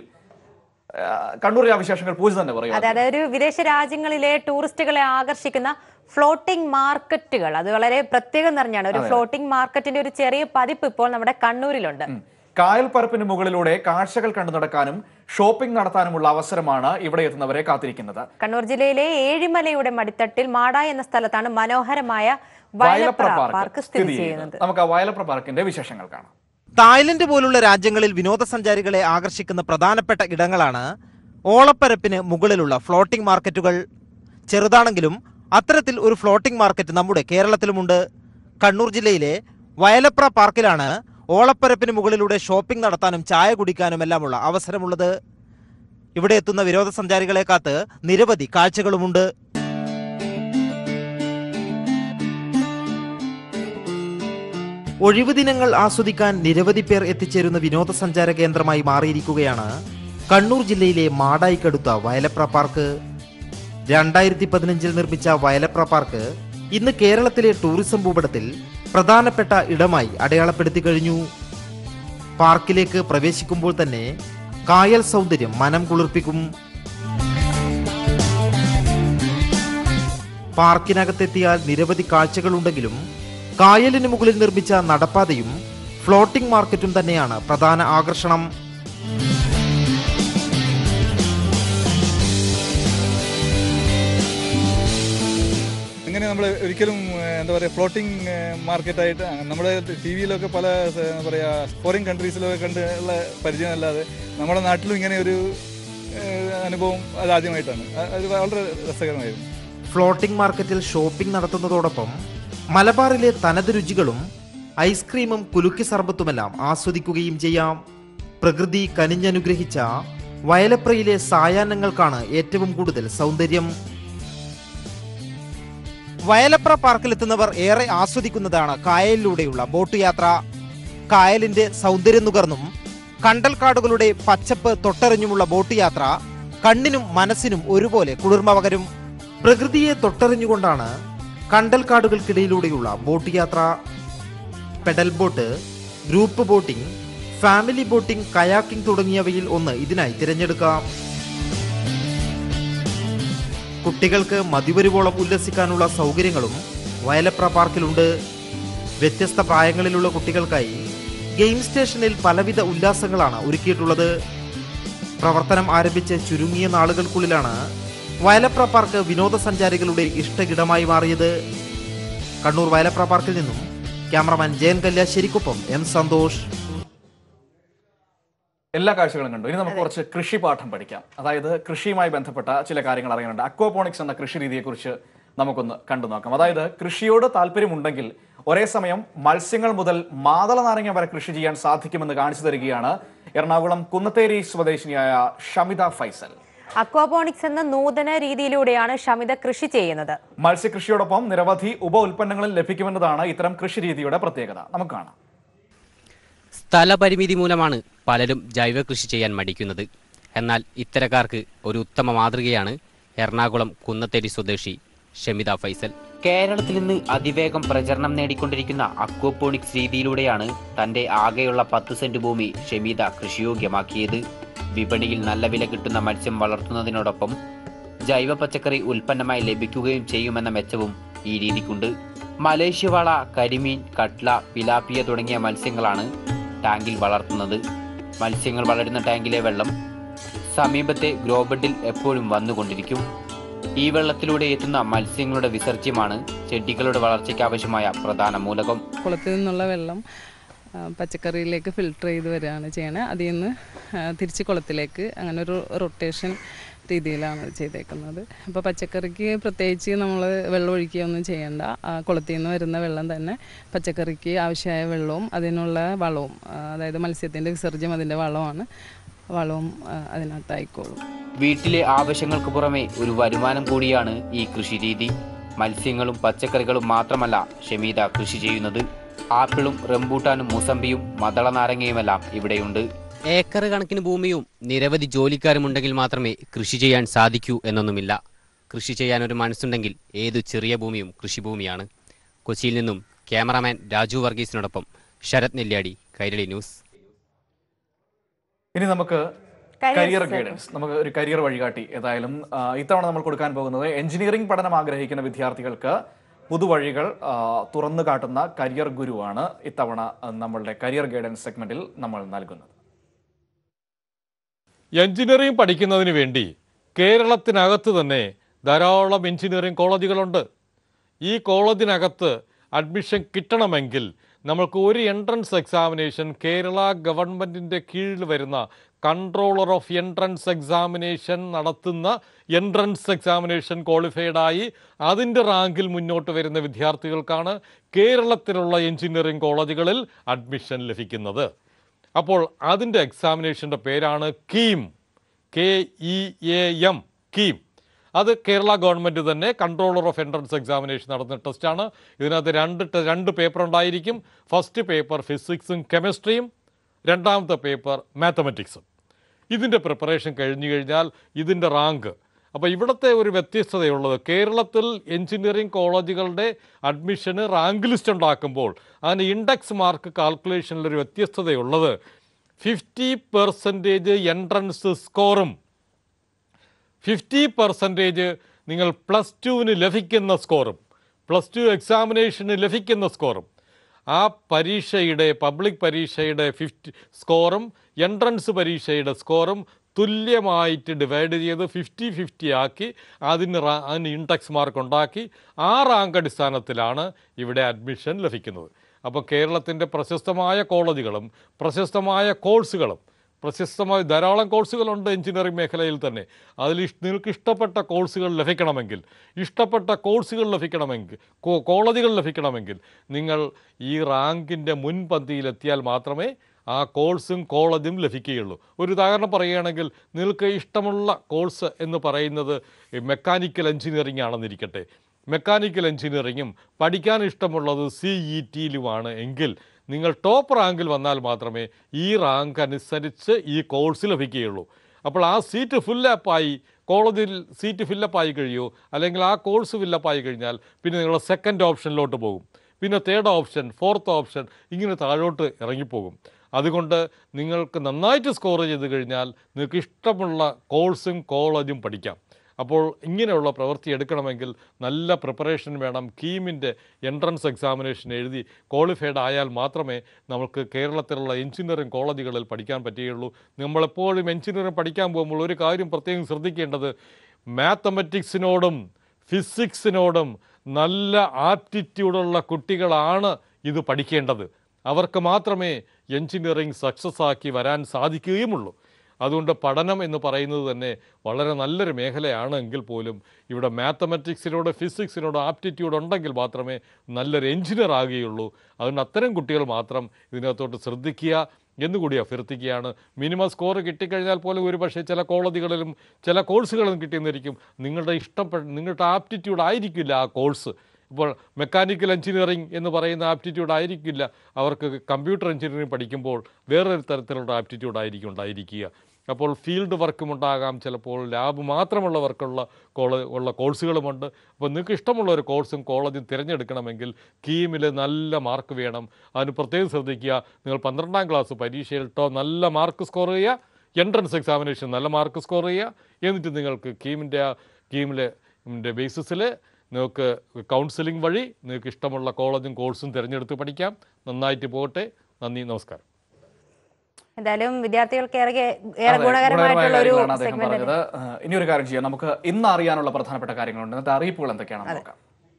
കണ്ണൂരിലെ വിശേഷങ്ങൾ പൂജ തന്നെ പറയും. അതെ, അതായത് വിദേശ രാജ്യങ്ങളിലെ ടൂറിസ്റ്റുകളെ ആകർഷിക്കുന്ന ഫ്ലോട്ടിംഗ് മാർക്കറ്റുകൾ, അത് വളരെ പ്രത്യേകം നിറഞ്ഞാണ്. ഒരു ഫ്ലോട്ടിംഗ് മാർക്കറ്റിന്റെ ഒരു ചെറിയ പതിപ്പ് ഇപ്പോൾ നമ്മുടെ കണ്ണൂരിലുണ്ട്. കായൽ പരപ്പിന് മുകളിലൂടെ കാഴ്ചകൾ കണ്ടു നടക്കാനും ഷോപ്പിംഗ് നടത്താനുമുള്ള അവസരമാണ് ഇവിടെ എത്തുന്നവരെ കാത്തിരിക്കുന്നത്. കണ്ണൂർ ജില്ലയിലെ ഏഴിമലയുടെ മടിത്തട്ടിൽ മാടായി എന്ന സ്ഥലത്താണ് മനോഹരമായ വയലപ്ര പാർക്ക് സ്ഥിതി ചെയ്യുന്നത്. നമുക്ക് ആ വയലപ്ര പാർക്കിന്റെ വിശേഷങ്ങൾ കാണാം. തായ്ലൻഡ് പോലുള്ള രാജ്യങ്ങളിൽ വിനോദസഞ്ചാരികളെ ആകർഷിക്കുന്ന പ്രധാനപ്പെട്ട ഇടങ്ങളാണ് ഓളപ്പരപ്പിന് മുകളിലുള്ള ഫ്ലോട്ടിംഗ് മാർക്കറ്റുകൾ. ചെറുതാണെങ്കിലും അത്തരത്തിൽ ഒരു ഫ്ലോട്ടിംഗ് മാർക്കറ്റ് നമ്മുടെ കേരളത്തിലുമുണ്ട്. കണ്ണൂർ ജില്ലയിലെ വയലപ്ര പാർക്കിലാണ് ഓളപ്പരപ്പിന് മുകളിലൂടെ ഷോപ്പിംഗ് നടത്താനും ചായ കുടിക്കാനുമെല്ലാമുള്ള അവസരമുള്ളത്. ഇവിടെ എത്തുന്ന വിനോദസഞ്ചാരികളെ കാത്ത് നിരവധി കാഴ്ചകളുമുണ്ട്. ഒഴിവു ദിനങ്ങൾ ആസ്വദിക്കാൻ നിരവധി പേർ എത്തിച്ചേരുന്ന വിനോദസഞ്ചാര കേന്ദ്രമായി മാറിയിരിക്കുകയാണ് കണ്ണൂർ ജില്ലയിലെ മാടായിക്കടുത്ത വയലപ്ര പാർക്ക്. രണ്ടായിരത്തി പതിനഞ്ചിൽ നിർമ്മിച്ച വയലപ്ര പാർക്ക് ഇന്ന് കേരളത്തിലെ ടൂറിസം ഭൂപടത്തിൽ പ്രധാനപ്പെട്ട ഇടമായി അടയാളപ്പെടുത്തി കഴിഞ്ഞു. പാർക്കിലേക്ക് പ്രവേശിക്കുമ്പോൾ തന്നെ കായൽ സൗന്ദര്യം മനം കുളിർപ്പിക്കും. പാർക്കിനകത്തെത്തിയാൽ നിരവധി കാഴ്ചകളുണ്ടെങ്കിലും കായലിന് മുകളിൽ നിർമ്മിച്ച നടപ്പാതയും ഫ്ലോട്ടിംഗ് മാർക്കറ്റും തന്നെയാണ് പ്രധാന ആകർഷണം. അങ്ങനെ നമ്മൾ ഒരിക്കലും എന്താ പറയുക ഫ്ലോട്ടിംഗ് മാർക്കറ്റായിട്ട് നമ്മുടെ ടി വിയിലൊക്കെ പല എന്താ പറയുക ഫോറിൻ കൺട്രീസിലൊക്കെ കണ്ടുള്ള പരിചയമല്ലാതെ നമ്മുടെ നാട്ടിലും ഇങ്ങനെ ഒരു അനുഭവം അതാദ്യമായിട്ടാണ്. അത് വളരെ രസകരമായിരുന്നു. ഫ്ലോട്ടിംഗ് മാർക്കറ്റിൽ ഷോപ്പിംഗ് നടത്തുന്നതോടൊപ്പം മലബാറിലെ തനത് രുചികളും ഐസ്ക്രീമും കുലുക്കി സർബത്തുമെല്ലാം ആസ്വദിക്കുകയും ചെയ്യാം. പ്രകൃതി കനിഞ്ഞനുഗ്രഹിച്ച വയലപ്രയിലെ സായാഹ്നങ്ങൾക്കാണ് ഏറ്റവും കൂടുതൽ സൗന്ദര്യം. വയലപ്ര പാർക്കിലെത്തുന്നവർ ഏറെ ആസ്വദിക്കുന്നതാണ് കായലിലൂടെയുള്ള ബോട്ട് യാത്ര. കായലിന്റെ സൗന്ദര്യം നുകർന്നും കണ്ടൽക്കാടുകളുടെ പച്ചപ്പ് തൊട്ടറിഞ്ഞുമുള്ള ബോട്ട് യാത്ര കണ്ണിനും മനസ്സിനും ഒരുപോലെ കുളിർമ പകരും. പ്രകൃതിയെ തൊട്ടറിഞ്ഞുകൊണ്ടാണ് കണ്ടൽക്കാടുകൾക്കിടയിലൂടെയുള്ള ബോട്ട് യാത്ര. Pedal boat, group boating, family boating, kayaking തുടങ്ങിയവയിൽ ഒന്ന് ഇതിനായി തിരഞ്ഞെടുക്കാം. കുട്ടികൾക്ക് മതിവരുവോളം ഉല്ലസിക്കാനുള്ള സൗകര്യങ്ങളും വയലപ്ര പാർക്കിലുണ്ട്. വ്യത്യസ്ത പ്രായങ്ങളിലുള്ള കുട്ടികൾക്കായി ഗെയിം സ്റ്റേഷനിൽ പലവിധ ഉല്ലാസങ്ങളാണ് ഒരുക്കിയിട്ടുള്ളത്. പ്രവർത്തനം ആരംഭിച്ച് ചുരുങ്ങിയ നാളുകൾക്കുള്ളിലാണ് വയലപ്ര പാർക്ക് വിനോദസഞ്ചാരികളുടെ ഇഷ്ടയിടമായി മാറിയത്. കണ്ണൂർ വയലപ്ര പാർക്കിൽ നിന്നും ക്യാമറമാൻ ജയൻ കല്യാശ്ശേരിക്കൊപ്പം എം സന്തോഷ്. എല്ലാ കാഴ്ചകളും കണ്ടു. ഇനി നമുക്ക് കുറച്ച് കൃഷി പാഠം പഠിക്കാം. അതായത് കൃഷിയുമായി ബന്ധപ്പെട്ട ചില കാര്യങ്ങൾ അറിയാനുണ്ട്. അക്വാപോണിക്സ് എന്ന കൃഷി രീതിയെക്കുറിച്ച് നമുക്കൊന്ന് കണ്ടു നോക്കാം. അതായത് കൃഷിയോട് താല്പര്യമുണ്ടെങ്കിൽ ഒരേ സമയം മത്സ്യങ്ങൾ മുതൽ മാതള നാരങ്ങ വരെ കൃഷി ചെയ്യാൻ സാധിക്കുമെന്ന് കാണിച്ചു തരികയാണ് എറണാകുളം കുന്നത്തേരി സ്വദേശിനിയായ ഷമിത ഫൈസൽ. അക്വാപോണിക്സ് എന്ന നൂതന രീതിയിലൂടെയാണ് ഷമിത കൃഷി ചെയ്യുന്നത്. മത്സ്യകൃഷിയോടൊപ്പം നിരവധി ഉപ ഉൽപ്പന്നങ്ങളും ലഭിക്കുമെന്നതാണ് ഇത്തരം കൃഷി രീതിയുടെ പ്രത്യേകത. നമുക്ക് കാണാം. സ്ഥലപരിമിതി മൂലമാണ് പലരും ജൈവ കൃഷി ചെയ്യാൻ മടിക്കുന്നത്. എന്നാൽ ഇത്തരക്കാർക്ക് ഒരു ഉത്തമ മാതൃകയാണ് എറണാകുളം കുന്നത്തേരി സ്വദേശി ഷമിത ഫൈസൽ. കേരളത്തിൽ നിന്ന് അതിവേഗം പ്രചരണം നേടിക്കൊണ്ടിരിക്കുന്ന അക്വാപോണിക്സ് രീതിയിലൂടെയാണ് തന്റെ ആകെയുള്ള പത്ത് സെന്റ് ഭൂമി ഷമിത കൃഷിയോഗ്യമാക്കിയത്. വിപണിയിൽ നല്ല വില കിട്ടുന്ന മത്സ്യം വളർത്തുന്നതിനോടൊപ്പം ജൈവ പച്ചക്കറി ഉൽപ്പന്നമായി ലഭിക്കുകയും ചെയ്യുമെന്ന മെച്ചവും ഈ രീതിക്കുണ്ട്. മലേഷ്യവാള, കരിമീൻ, കട്ട്ല, പിലാപ്പിയ തുടങ്ങിയ മത്സ്യങ്ങളാണ് ടാങ്കിൽ വളർത്തുന്നത്. മത്സ്യങ്ങൾ വളരുന്ന ടാങ്കിലെ വെള്ളം സമീപത്തെ ഗ്രോബഡിൽ എപ്പോഴും വന്നുകൊണ്ടിരിക്കും. ഈ വെള്ളത്തിലൂടെ എത്തുന്ന മത്സ്യങ്ങളുടെ വിസർജ്യമാണ് ചെടികളുടെ വളർച്ചയ്ക്ക് ആവശ്യമായ പ്രധാന മൂലകം. കുളത്തിൽ നിന്നുള്ള വെള്ളം പച്ചക്കറിയിലേക്ക് ഫിൽട്ടർ ചെയ്ത് വരികയാണ് ചെയ്യണത്. അതിൽ നിന്ന് തിരിച്ച് കുളത്തിലേക്ക് അങ്ങനെ ഒരു റൊട്ടേഷൻ രീതിയിലാണ് ചെയ്തേക്കുന്നത്. അപ്പോൾ പച്ചക്കറിക്ക് പ്രത്യേകിച്ച് നമ്മൾ വെള്ളം ഒഴിക്കുകയൊന്നും ചെയ്യേണ്ട. കുളത്തിൽ നിന്ന് വരുന്ന വെള്ളം തന്നെ പച്ചക്കറിക്ക് ആവശ്യമായ വെള്ളവും അതിനുള്ള വളവും, അതായത് മത്സ്യത്തിൻ്റെ വിസർജ്യം അതിൻ്റെ വളമാണ്, വളവും അതിനകത്തായിക്കോളും. വീട്ടിലെ ആവശ്യങ്ങൾക്ക് പുറമെ ഒരു വരുമാനം കൂടിയാണ് ഈ കൃഷി രീതി. മത്സ്യങ്ങളും പച്ചക്കറികളും മാത്രമല്ല ഷമിത കൃഷി ചെയ്യുന്നത്. ആപ്പിളും റംബൂട്ടാനും മുസമ്പിയും മദള നാരങ്ങയുമെല്ലാം ഇവിടെയുണ്ട്. ഏക്കർ കണക്കിന് ഭൂമിയും നിരവധി ജോലിക്കാരും ഉണ്ടെങ്കിൽ മാത്രമേ കൃഷി ചെയ്യാൻ സാധിക്കൂ എന്നൊന്നുമില്ല. കൃഷി ചെയ്യാൻ ഒരു മനസ്സുണ്ടെങ്കിൽ ഏതു ചെറിയ ഭൂമിയും കൃഷിഭൂമിയാണ്. കൊച്ചിയിൽ നിന്നും ക്യാമറാമാൻ രാജു വർഗീസിനോടൊപ്പം ശരത് നെല്ലിയാടി, കൈരളി ന്യൂസ്. ഇനി നമുക്ക് കരിയർ ഗൈഡൻസ്, നമുക്ക് ഒരു കരിയർ വഴികാട്ടി. ഏതായാലും ഇത്തവണ നമ്മൾ കൊടുക്കാൻ പോകുന്നത് എഞ്ചിനീയറിംഗ് പഠനം ആഗ്രഹിക്കുന്ന വിദ്യാർത്ഥികൾക്ക് പുതുവഴികൾ തുറന്നു കാട്ടുന്ന കരിയർ ഗുരുവാണ് ഇത്തവണ നമ്മളുടെ കരിയർ ഗൈഡൻസ് സെഗ്മെന്റിൽ നമ്മൾ നൽകുന്നത്. എഞ്ചിനീയറിംഗ് പഠിക്കുന്നതിന് വേണ്ടി കേരളത്തിനകത്ത് തന്നെ ധാരാളം എഞ്ചിനീയറിംഗ് കോളേജുകളുണ്ട്. ഈ കോളേജിനകത്ത് അഡ്മിഷൻ കിട്ടണമെങ്കിൽ നമ്മൾക്ക് ഒരു എൻട്രൻസ് എക്സാമിനേഷൻ കേരള ഗവൺമെൻറ്റിൻ്റെ കീഴിൽ വരുന്ന കൺട്രോളർ ഓഫ് എൻട്രൻസ് എക്സാമിനേഷൻ നടത്തുന്ന എൻട്രൻസ് എക്സാമിനേഷൻ ക്വാളിഫൈഡായി അതിൻ്റെ റാങ്കിൽ മുന്നോട്ട് വരുന്ന വിദ്യാർത്ഥികൾക്കാണ് കേരളത്തിലുള്ള എഞ്ചിനീയറിംഗ് കോളേജുകളിൽ അഡ്മിഷൻ ലഭിക്കുന്നത്. അപ്പോൾ അതിൻ്റെ എക്സാമിനേഷൻ്റെ പേരാണ് KEAM, K E A M, KEAM. അത് കേരള ഗവൺമെൻറ് തന്നെ കൺട്രോളർ ഓഫ് എൻട്രൻസ് എക്സാമിനേഷൻ നടത്തുന്ന ടെസ്റ്റാണ്. ഇതിനകത്ത് രണ്ട് രണ്ട് പേപ്പർ ഉണ്ടായിരിക്കും. ഫസ്റ്റ് പേപ്പർ ഫിസിക്സും കെമിസ്ട്രിയും, രണ്ടാമത്തെ പേപ്പർ മാത്തമെറ്റിക്സും. ഇതിൻ്റെ പ്രിപ്പറേഷൻ കഴിഞ്ഞു കഴിഞ്ഞാൽ ഇതിൻ്റെ റാങ്ക്. അപ്പോൾ ഇവിടുത്തെ ഒരു വ്യത്യസ്തതയുള്ളത്, കേരളത്തിൽ എഞ്ചിനീയറിംഗ് കോളേജുകളുടെ അഡ്മിഷന് റാങ്ക് ലിസ്റ്റ് ഉണ്ടാക്കുമ്പോൾ അതിന് ഇൻഡെക്സ് മാർക്ക് കാൽക്കുലേഷനിലൊരു വ്യത്യസ്തതയുള്ളത് ഫിഫ്റ്റി പെർസെൻറ്റേജ് എൻട്രൻസ് സ്കോറും ഫിഫ്റ്റി പെർസെൻറ്റേജ് നിങ്ങൾ പ്ലസ് ടുവിന് ലഭിക്കുന്ന സ്കോറും പ്ലസ് ടു എക്സാമിനേഷന് ലഭിക്കുന്ന സ്കോറും ആ പരീക്ഷയുടെ പബ്ലിക് പരീക്ഷയുടെ ഫിഫ്റ്റി സ്കോറും എൻട്രൻസ് പരീക്ഷയുടെ സ്കോറും തുല്യമായിട്ട് ഡിവൈഡ് ചെയ്ത് ഫിഫ്റ്റി ഫിഫ്റ്റി ആക്കി അതിന് റാ അതിന് ഇൻഡെക്സ് മാർക്ക് ഉണ്ടാക്കി ആ റാങ്ക് അടിസ്ഥാനത്തിലാണ് ഇവിടെ അഡ്മിഷൻ ലഭിക്കുന്നത്. അപ്പോൾ കേരളത്തിൻ്റെ പ്രശസ്തമായ കോളേജുകളും പ്രശസ്തമായ കോഴ്സുകളും, പ്രശസ്തമായ ധാരാളം കോഴ്സുകളുണ്ട് എഞ്ചിനീയറിംഗ് മേഖലയിൽ തന്നെ. അതിൽ നിങ്ങൾക്ക് ഇഷ്ടപ്പെട്ട കോഴ്സുകൾ ലഭിക്കണമെങ്കിൽ ഇഷ്ടപ്പെട്ട കോഴ്സുകൾ ലഭിക്കണമെങ്കിൽ കോളേജുകൾ ലഭിക്കണമെങ്കിൽ നിങ്ങൾ ഈ റാങ്കിൻ്റെ മുൻപന്തിയിലെത്തിയാൽ മാത്രമേ ആ കോഴ്സും കോളേജും ലഭിക്കുകയുള്ളൂ. ഒരു ഉദാഹരണം പറയുകയാണെങ്കിൽ, നിങ്ങൾക്ക് ഇഷ്ടമുള്ള കോഴ്സ് എന്ന് പറയുന്നത് മെക്കാനിക്കൽ എഞ്ചിനീയറിംഗ് ആണെന്നിരിക്കട്ടെ. മെക്കാനിക്കൽ എഞ്ചിനീയറിങ്ങും പഠിക്കാൻ ഇഷ്ടമുള്ളത് സി ഇ ടിയിലുമാണ് എങ്കിൽ നിങ്ങൾ ടോപ്പ് റാങ്കിൽ വന്നാൽ മാത്രമേ ഈ റാങ്ക് അനുസരിച്ച് ഈ കോഴ്സ് ലഭിക്കുകയുള്ളൂ. അപ്പോൾ ആ സീറ്റ് ഫില്ലപ്പായി കോളേജിൽ സീറ്റ് ഫില്ലപ്പായി കഴിയുമോ, അല്ലെങ്കിൽ ആ കോഴ്സ് ഫില്ലപ്പായി കഴിഞ്ഞാൽ പിന്നെ നിങ്ങൾ സെക്കൻഡ് ഓപ്ഷനിലോട്ട് പോകും, പിന്നെ തേർഡ് ഓപ്ഷൻ, ഫോർത്ത് ഓപ്ഷൻ, ഇങ്ങനെ താഴോട്ട് ഇറങ്ങിപ്പോകും. അതുകൊണ്ട് നിങ്ങൾക്ക് നന്നായിട്ട് സ്കോർ ചെയ്ത് കഴിഞ്ഞാൽ നിങ്ങൾക്ക് ഇഷ്ടമുള്ള കോഴ്സും കോളേജും പഠിക്കാം. അപ്പോൾ ഇങ്ങനെയുള്ള പ്രവൃത്തി എടുക്കണമെങ്കിൽ നല്ല പ്രിപ്പറേഷൻ വേണം. കീമിൻ്റെ എൻട്രൻസ് എക്സാമിനേഷൻ എഴുതി ക്വാളിഫൈഡ് ആയാൽ മാത്രമേ നമുക്ക് കേരളത്തിലുള്ള എഞ്ചിനീയറിംഗ് കോളേജുകളിൽ പഠിക്കാൻ പറ്റുകയുള്ളൂ. നമ്മളെപ്പോഴും എഞ്ചിനീയറിംഗ് പഠിക്കാൻ പോകുമ്പോൾ ഒരു കാര്യം പ്രത്യേകം ശ്രദ്ധിക്കേണ്ടത്, മാത്തമെറ്റിക്സിനോടും ഫിസിക്സിനോടും നല്ല ആപ്റ്റിറ്റ്യൂഡുള്ള കുട്ടികളാണ് ഇത് പഠിക്കേണ്ടത്. അവർക്ക് മാത്രമേ എഞ്ചിനീയറിംഗ് സക്സസ് ആക്കി വരാൻ സാധിക്കുകയുമുള്ളൂ. അതുകൊണ്ട് പഠനം എന്ന് പറയുന്നത് തന്നെ വളരെ നല്ലൊരു മേഖലയാണ് എങ്കിൽ പോലും ഇവിടെ മാത്തമാറ്റിക്സിനോട് ഫിസിക്സിനോട് ആപ്റ്റിറ്റ്യൂഡ് ഉണ്ടെങ്കിൽ മാത്രമേ നല്ലൊരു എഞ്ചിനീയർ ആകുകയുള്ളൂ. അതുകൊണ്ട് അത്തരം കുട്ടികൾ മാത്രം ഇതിനകത്തോട്ട് ശ്രദ്ധിക്കുക എന്നുകൂടി അഭ്യർത്ഥിക്കുകയാണ്. മിനിമം സ്കോർ കിട്ടിക്കഴിഞ്ഞാൽ പോലും ഒരു പക്ഷേ ചില കോളേജുകളിലും ചില കോഴ്സുകളും കിട്ടിയെന്നിരിക്കും. നിങ്ങളുടെ ഇഷ്ടപ്പെട്ട നിങ്ങളുടെ ആപ്റ്റിറ്റ്യൂഡ് ആയിരിക്കില്ല ആ കോഴ്സ്. ഇപ്പോൾ മെക്കാനിക്കൽ എഞ്ചിനീയറിംഗ് എന്ന് പറയുന്ന ആപ്റ്റിറ്റ്യൂഡ് ആയിരിക്കില്ല അവർക്ക് കമ്പ്യൂട്ടർ എഞ്ചിനീയറിംഗ് പഠിക്കുമ്പോൾ വേറൊരു തരത്തിലുള്ള ആപ്റ്റിറ്റ്യൂഡ് ആയിരിക്കും ഉണ്ടായിരിക്കുക. അപ്പോൾ ഫീൽഡ് വർക്കും ഉണ്ടാകാം, ചിലപ്പോൾ ലാബ് മാത്രമുള്ളവർക്കുള്ള കോള ഉള്ള കോഴ്സുകളുമുണ്ട്. അപ്പോൾ നിങ്ങൾക്ക് ഇഷ്ടമുള്ള ഒരു കോഴ്സും കോളേജും തിരഞ്ഞെടുക്കണമെങ്കിൽ കീമിൽ നല്ല മാർക്ക് വേണം. അതിന് പ്രത്യേകം ശ്രദ്ധിക്കുക. നിങ്ങൾ പന്ത്രണ്ടാം ക്ലാസ് പരീക്ഷയിൽ ട്ടോ നല്ല മാർക്ക് സ്കോർ ചെയ്യുക, എൻട്രൻസ് എക്സാമിനേഷൻ നല്ല മാർക്ക് സ്കോർ ചെയ്യുക, എന്നിട്ട് നിങ്ങൾക്ക് കീമിൻ്റെ കീമിലെ ബേസിസിൽ നിങ്ങൾക്ക് കൗൺസിലിംഗ് വഴി നിങ്ങൾക്ക് ഇഷ്ടമുള്ള കോളേജും കോഴ്സും തിരഞ്ഞെടുത്ത് പഠിക്കാം. നന്നായിട്ട് പോകട്ടെ. നന്ദി, നമസ്കാരം. എന്തായാലും വിദ്യാർത്ഥികൾക്ക് ഏറെ ഏറെ ഗുണകരമായിട്ടുള്ള ഒരു പറഞ്ഞത്. ഇനി ഒരു കാര്യം ചെയ്യാം, നമുക്ക് ഇന്ന് അറിയാനുള്ള പ്രധാനപ്പെട്ട കാര്യങ്ങളുണ്ട്. ഇന്നത്തെ അറിയിപ്പുകൾ എന്തൊക്കെയാണെന്ന് നോക്കാം.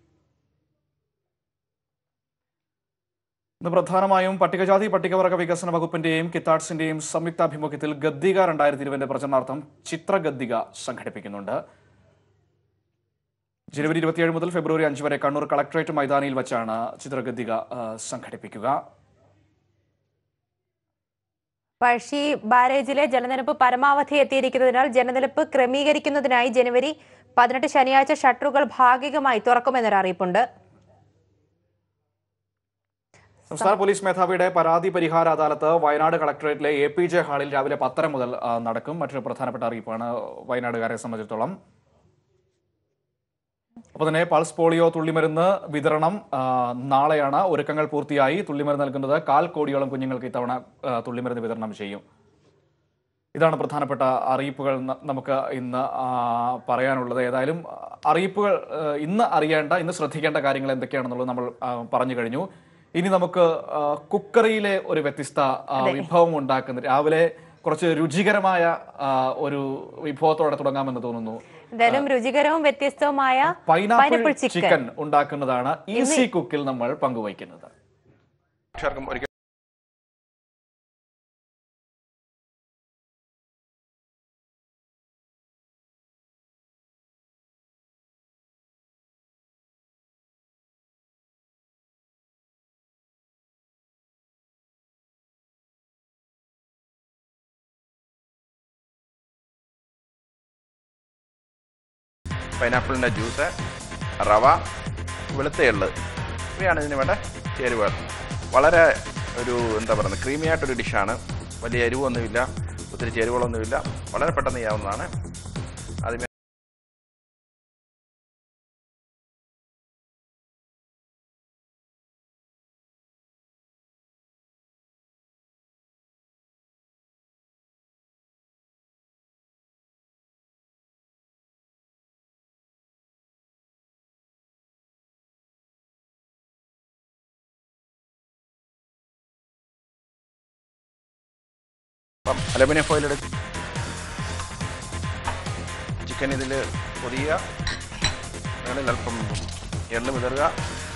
ഇന്ന് പ്രധാനമായും പട്ടികജാതി പട്ടികവർഗ വികസന വകുപ്പിന്റെയും കിത്താഡ്സിന്റെയും സംയുക്താഭിമുഖ്യത്തിൽ ഗദ്ദിക രണ്ടായിരത്തി ഇരുപതിന്റെ പ്രചരണാർത്ഥം ചിത്രഗദ്ദിക സംഘടിപ്പിക്കുന്നുണ്ട്. ജനുവരി ഇരുപത്തിയേഴ് മുതൽ ഫെബ്രുവരി അഞ്ച് വരെ കണ്ണൂർ കളക്ടറേറ്റ് മൈതാനിയിൽ വെച്ചാണ് ചിത്രഗദ്ദിക സംഘടിപ്പിക്കുക. പഴശ്ശി ബാരേജിലെ ജലനിരപ്പ് പരമാവധി എത്തിയിരിക്കുന്നതിനാൽ ജലനിരപ്പ് ക്രമീകരിക്കുന്നതിനായി ജനുവരി പതിനെട്ട് ശനിയാഴ്ച ഷട്ടറുകൾ ഭാഗികമായി തുറക്കുമെന്നൊരു അറിയിപ്പുണ്ട്. സംസ്ഥാന പോലീസ് മേധാവിയുടെ പരാതി പരിഹാര അദാലത്ത് വയനാട് കളക്ടറേറ്റിലെ എ പി ജെ ഹാളിൽ രാവിലെ പത്തര മുതൽ നടക്കും. മറ്റൊരു പ്രധാനപ്പെട്ട അറിയിപ്പാണ് വയനാടുകാരെ സംബന്ധിച്ചിടത്തോളം. അപ്പോൾ തന്നെ പൾസ് പോളിയോ തുള്ളിമരുന്ന് വിതരണം നാളെയാണ്. ഒരുക്കങ്ങൾ പൂർത്തിയായി. തുള്ളിമരുന്ന് നൽകുന്നത് കാൽ കോടിയോളം കുഞ്ഞുങ്ങൾക്ക് ഇത്തവണ തുള്ളിമരുന്ന് വിതരണം ചെയ്യും. ഇതാണ് പ്രധാനപ്പെട്ട അറിയിപ്പുകൾ നമുക്ക് ഇന്ന് പറയാനുള്ളത്. ഏതായാലും അറിയിപ്പുകൾ ഇന്ന് അറിയേണ്ട ഇന്ന് ശ്രദ്ധിക്കേണ്ട കാര്യങ്ങൾ എന്തൊക്കെയാണെന്നുള്ളത് നമ്മൾ പറഞ്ഞു കഴിഞ്ഞു. ഇനി നമുക്ക് കുക്കറിയിലെ ഒരു വ്യത്യസ്ത വിഭവം ഉണ്ടാക്കുന്ന രാവിലെ കുറച്ച് രുചികരമായ ഒരു വിഭവത്തോടെ തുടങ്ങാമെന്ന് തോന്നുന്നു. എന്തായാലും രുചികരവും വ്യത്യസ്തവുമായ പൈനാപ്പിൾ ചിക്കൻ ഉണ്ടാക്കുന്നതാണ് ഈസി കുക്കിൽ നമ്മൾ പങ്കുവയ്ക്കുന്നത്. പൈനാപ്പിളിൻ്റെ ജ്യൂസ്, റവ, വെളുത്ത എള്ള് ഇവയാണ് ഇതിന് വേണ്ട ചേരുവകൾ. വളരെ ഒരു എന്താ പറയുന്നത് ക്രീമി ആയിട്ടൊരു ഡിഷാണ്. വലിയ എരിവൊന്നുമില്ല, ഒത്തിരി ചേരുവകളൊന്നുമില്ല, വളരെ പെട്ടെന്ന് ചെയ്യാവുന്നതാണ്. അതിന് അപ്പം അലുമിനിയം ഫോയിൽ എടുത്ത് ചിക്കൻ ഇതിൽ പൊതിയുക, അതിൽ അല്പം എണ്ണ വിതറുക,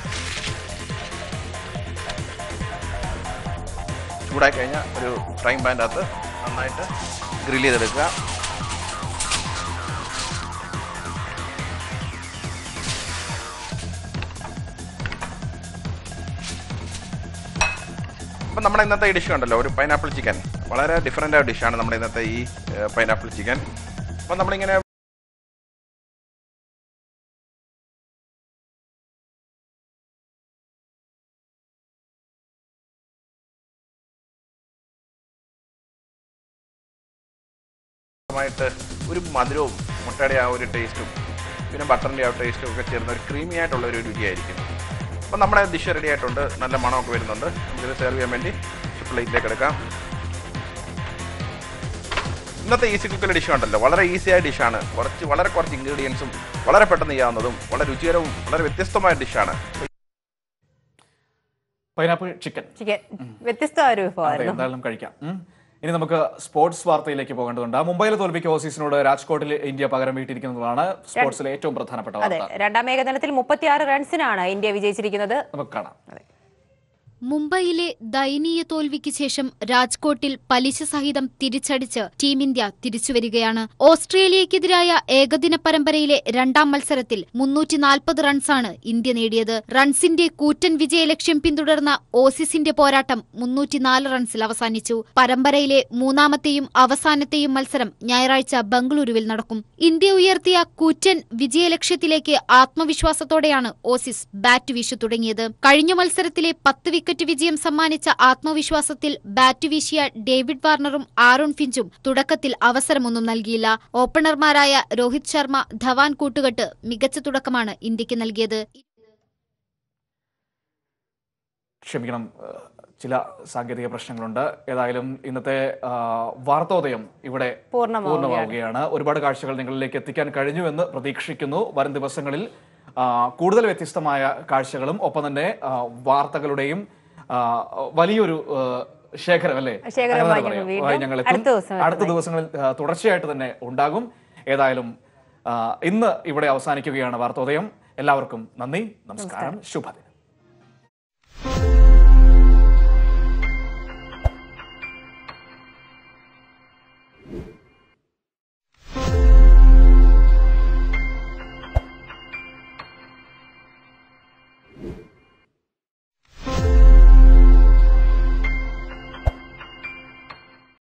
ചൂടായി കഴിഞ്ഞാൽ ഒരു ഫ്രൈങ് പാൻ്റെ അകത്ത് നന്നായിട്ട് ഗ്രില്ല് ചെയ്തെടുക്കുക. അപ്പം നമ്മുടെ ഇന്നത്തെ ഈ ഡിഷ് ഉണ്ടല്ലോ, ഒരു പൈനാപ്പിൾ ചിക്കൻ, വളരെ ഡിഫറൻ്റ് ആയ ഡിഷാണ് നമ്മുടെ ഇന്നത്തെ ഈ പൈനാപ്പിൾ ചിക്കൻ. അപ്പം നമ്മളിങ്ങനെ ഒരു മധുരവും മുട്ടയുടെ ആ ഒരു ടേസ്റ്റും പിന്നെ ബട്ടറിൻ്റെ ആ ടേസ്റ്റും ഒക്കെ ചേർന്ന ഒരു ക്രീമി ആയിട്ടുള്ള ഒരു രുചിയായിരിക്കും. അപ്പം നമ്മുടെ ഡിഷ് റെഡി ആയിട്ടുണ്ട്, നല്ല മണമൊക്കെ വരുന്നുണ്ട്. നമുക്കിത് സെർവ് ചെയ്യാൻ വേണ്ടി പ്ലേറ്റിലേക്ക് എടുക്കാം. ഇന്നത്തെ ഈസി കുക്കിലെ ഡിഷ് ഉണ്ടല്ലോ, വളരെ ഈസിയായ ഡിഷാണ്. കുറച്ച് വളരെ കുറച്ച് ഇൻഗ്രീഡിയൻസും വളരെ പെട്ടെന്ന് ചെയ്യാവുന്നതും വളരെ രുചികരവും വളരെ വ്യത്യസ്തമായ ഡിഷാണ് പൈനാപ്പിൾ ചിക്കൻ. ചിക്കൻ വ്യത്യസ്തമായ ഒരു വിഭവമായിരുന്നു. എന്തായാലും കഴിക്കാം. ഇനി നമുക്ക് സ്പോർട്സ് വാർത്തയിലേക്ക് പോകേണ്ടതുണ്ട്. മുംബൈയിലെ തോൽവിക്ക് ഓസീസിനോട് രാജ്കോട്ടിൽ ഇന്ത്യ പകരം വീട്ടിയിരിക്കുന്നതാണ് സ്പോർട്സിലെ ഏറ്റവും പ്രധാനപ്പെട്ട വാർത്ത. രണ്ടാം ഏകദിനത്തിൽ മുപ്പത്തിയാറ് റൺസിനാണ് ഇന്ത്യ വിജയിച്ചിരിക്കുന്നത്. നമുക്ക് കാണാം. മുംബൈയിലെ ദയനീയ തോൽവിക്ക് ശേഷം രാജ്കോട്ടിൽ പലിശ സഹിതം തിരിച്ചടിച്ച് ടീം ഇന്ത്യ തിരിച്ചുവരികയാണ്. ഓസ്ട്രേലിയക്കെതിരായ ഏകദിന പരമ്പരയിലെ രണ്ടാം മത്സരത്തിൽ മുന്നൂറ്റി നാൽപ്പത് റൺസാണ് ഇന്ത്യ നേടിയത്. റൺസിന്റെ കൂറ്റൻ വിജയലക്ഷ്യം പിന്തുടർന്ന ഓസീസിന്റെ പോരാട്ടം മുന്നൂറ്റിനാല് റൺസിൽ അവസാനിച്ചു. പരമ്പരയിലെ മൂന്നാമത്തെയും അവസാനത്തെയും മത്സരം ഞായറാഴ്ച ബംഗളൂരുവിൽ നടക്കും. ഇന്ത്യ ഉയർത്തിയ കൂറ്റൻ വിജയലക്ഷ്യത്തിലേക്ക് ആത്മവിശ്വാസത്തോടെയാണ് ഓസീസ് ബാറ്റ് വീശു തുടങ്ങിയത്. കഴിഞ്ഞ മത്സരത്തിലെ പത്ത് വിക്കറ്റ് വിജയം സമ്മാനിച്ച ആത്മവിശ്വാസത്തിൽ ബാറ്റ് വീശിയ ഡേവിഡ് വാർണറും ആരോൺ ഫിഞ്ചും തുടക്കത്തിൽ അവസരമൊന്നും നൽകിയില്ല. ഓപ്പണർമാരായ രോഹിത് ശർമ്മ, ധവാൻ കൂട്ടുകെട്ട് മികച്ച തുടക്കമാണ് ഇന്ത്യക്ക് നൽകിയത്. ക്ഷമിക്കണം, ചില സാങ്കേതിക പ്രശ്നങ്ങളുണ്ട്. ഏതായാലും ഇന്നത്തെ വാർത്തോദയം ഇവിടെ പൂർണ്ണമാവുകയാണ്. ഒരുപാട് കാഴ്ചകൾ നിങ്ങളിലേക്ക് എത്തിക്കാൻ കഴിഞ്ഞുവെന്ന് പ്രതീക്ഷിക്കുന്നു. വരും ദിവസങ്ങളിൽ കൂടുതൽ വ്യത്യസ്തമായ കാഴ്ചകളും ഒപ്പം തന്നെ വാർത്തകളുടെയും വലിയൊരു ശേഖരം അല്ലേ ഞങ്ങളെത്തും അടുത്ത ദിവസങ്ങളിൽ തുടർച്ചയായിട്ട് തന്നെ ഉണ്ടാകും. ഏതായാലും ഇന്ന് ഇവിടെ അവസാനിക്കുകയാണ് വാർത്തോദയം. എല്ലാവർക്കും നന്ദി, നമസ്കാരം, ശുഭദിനം.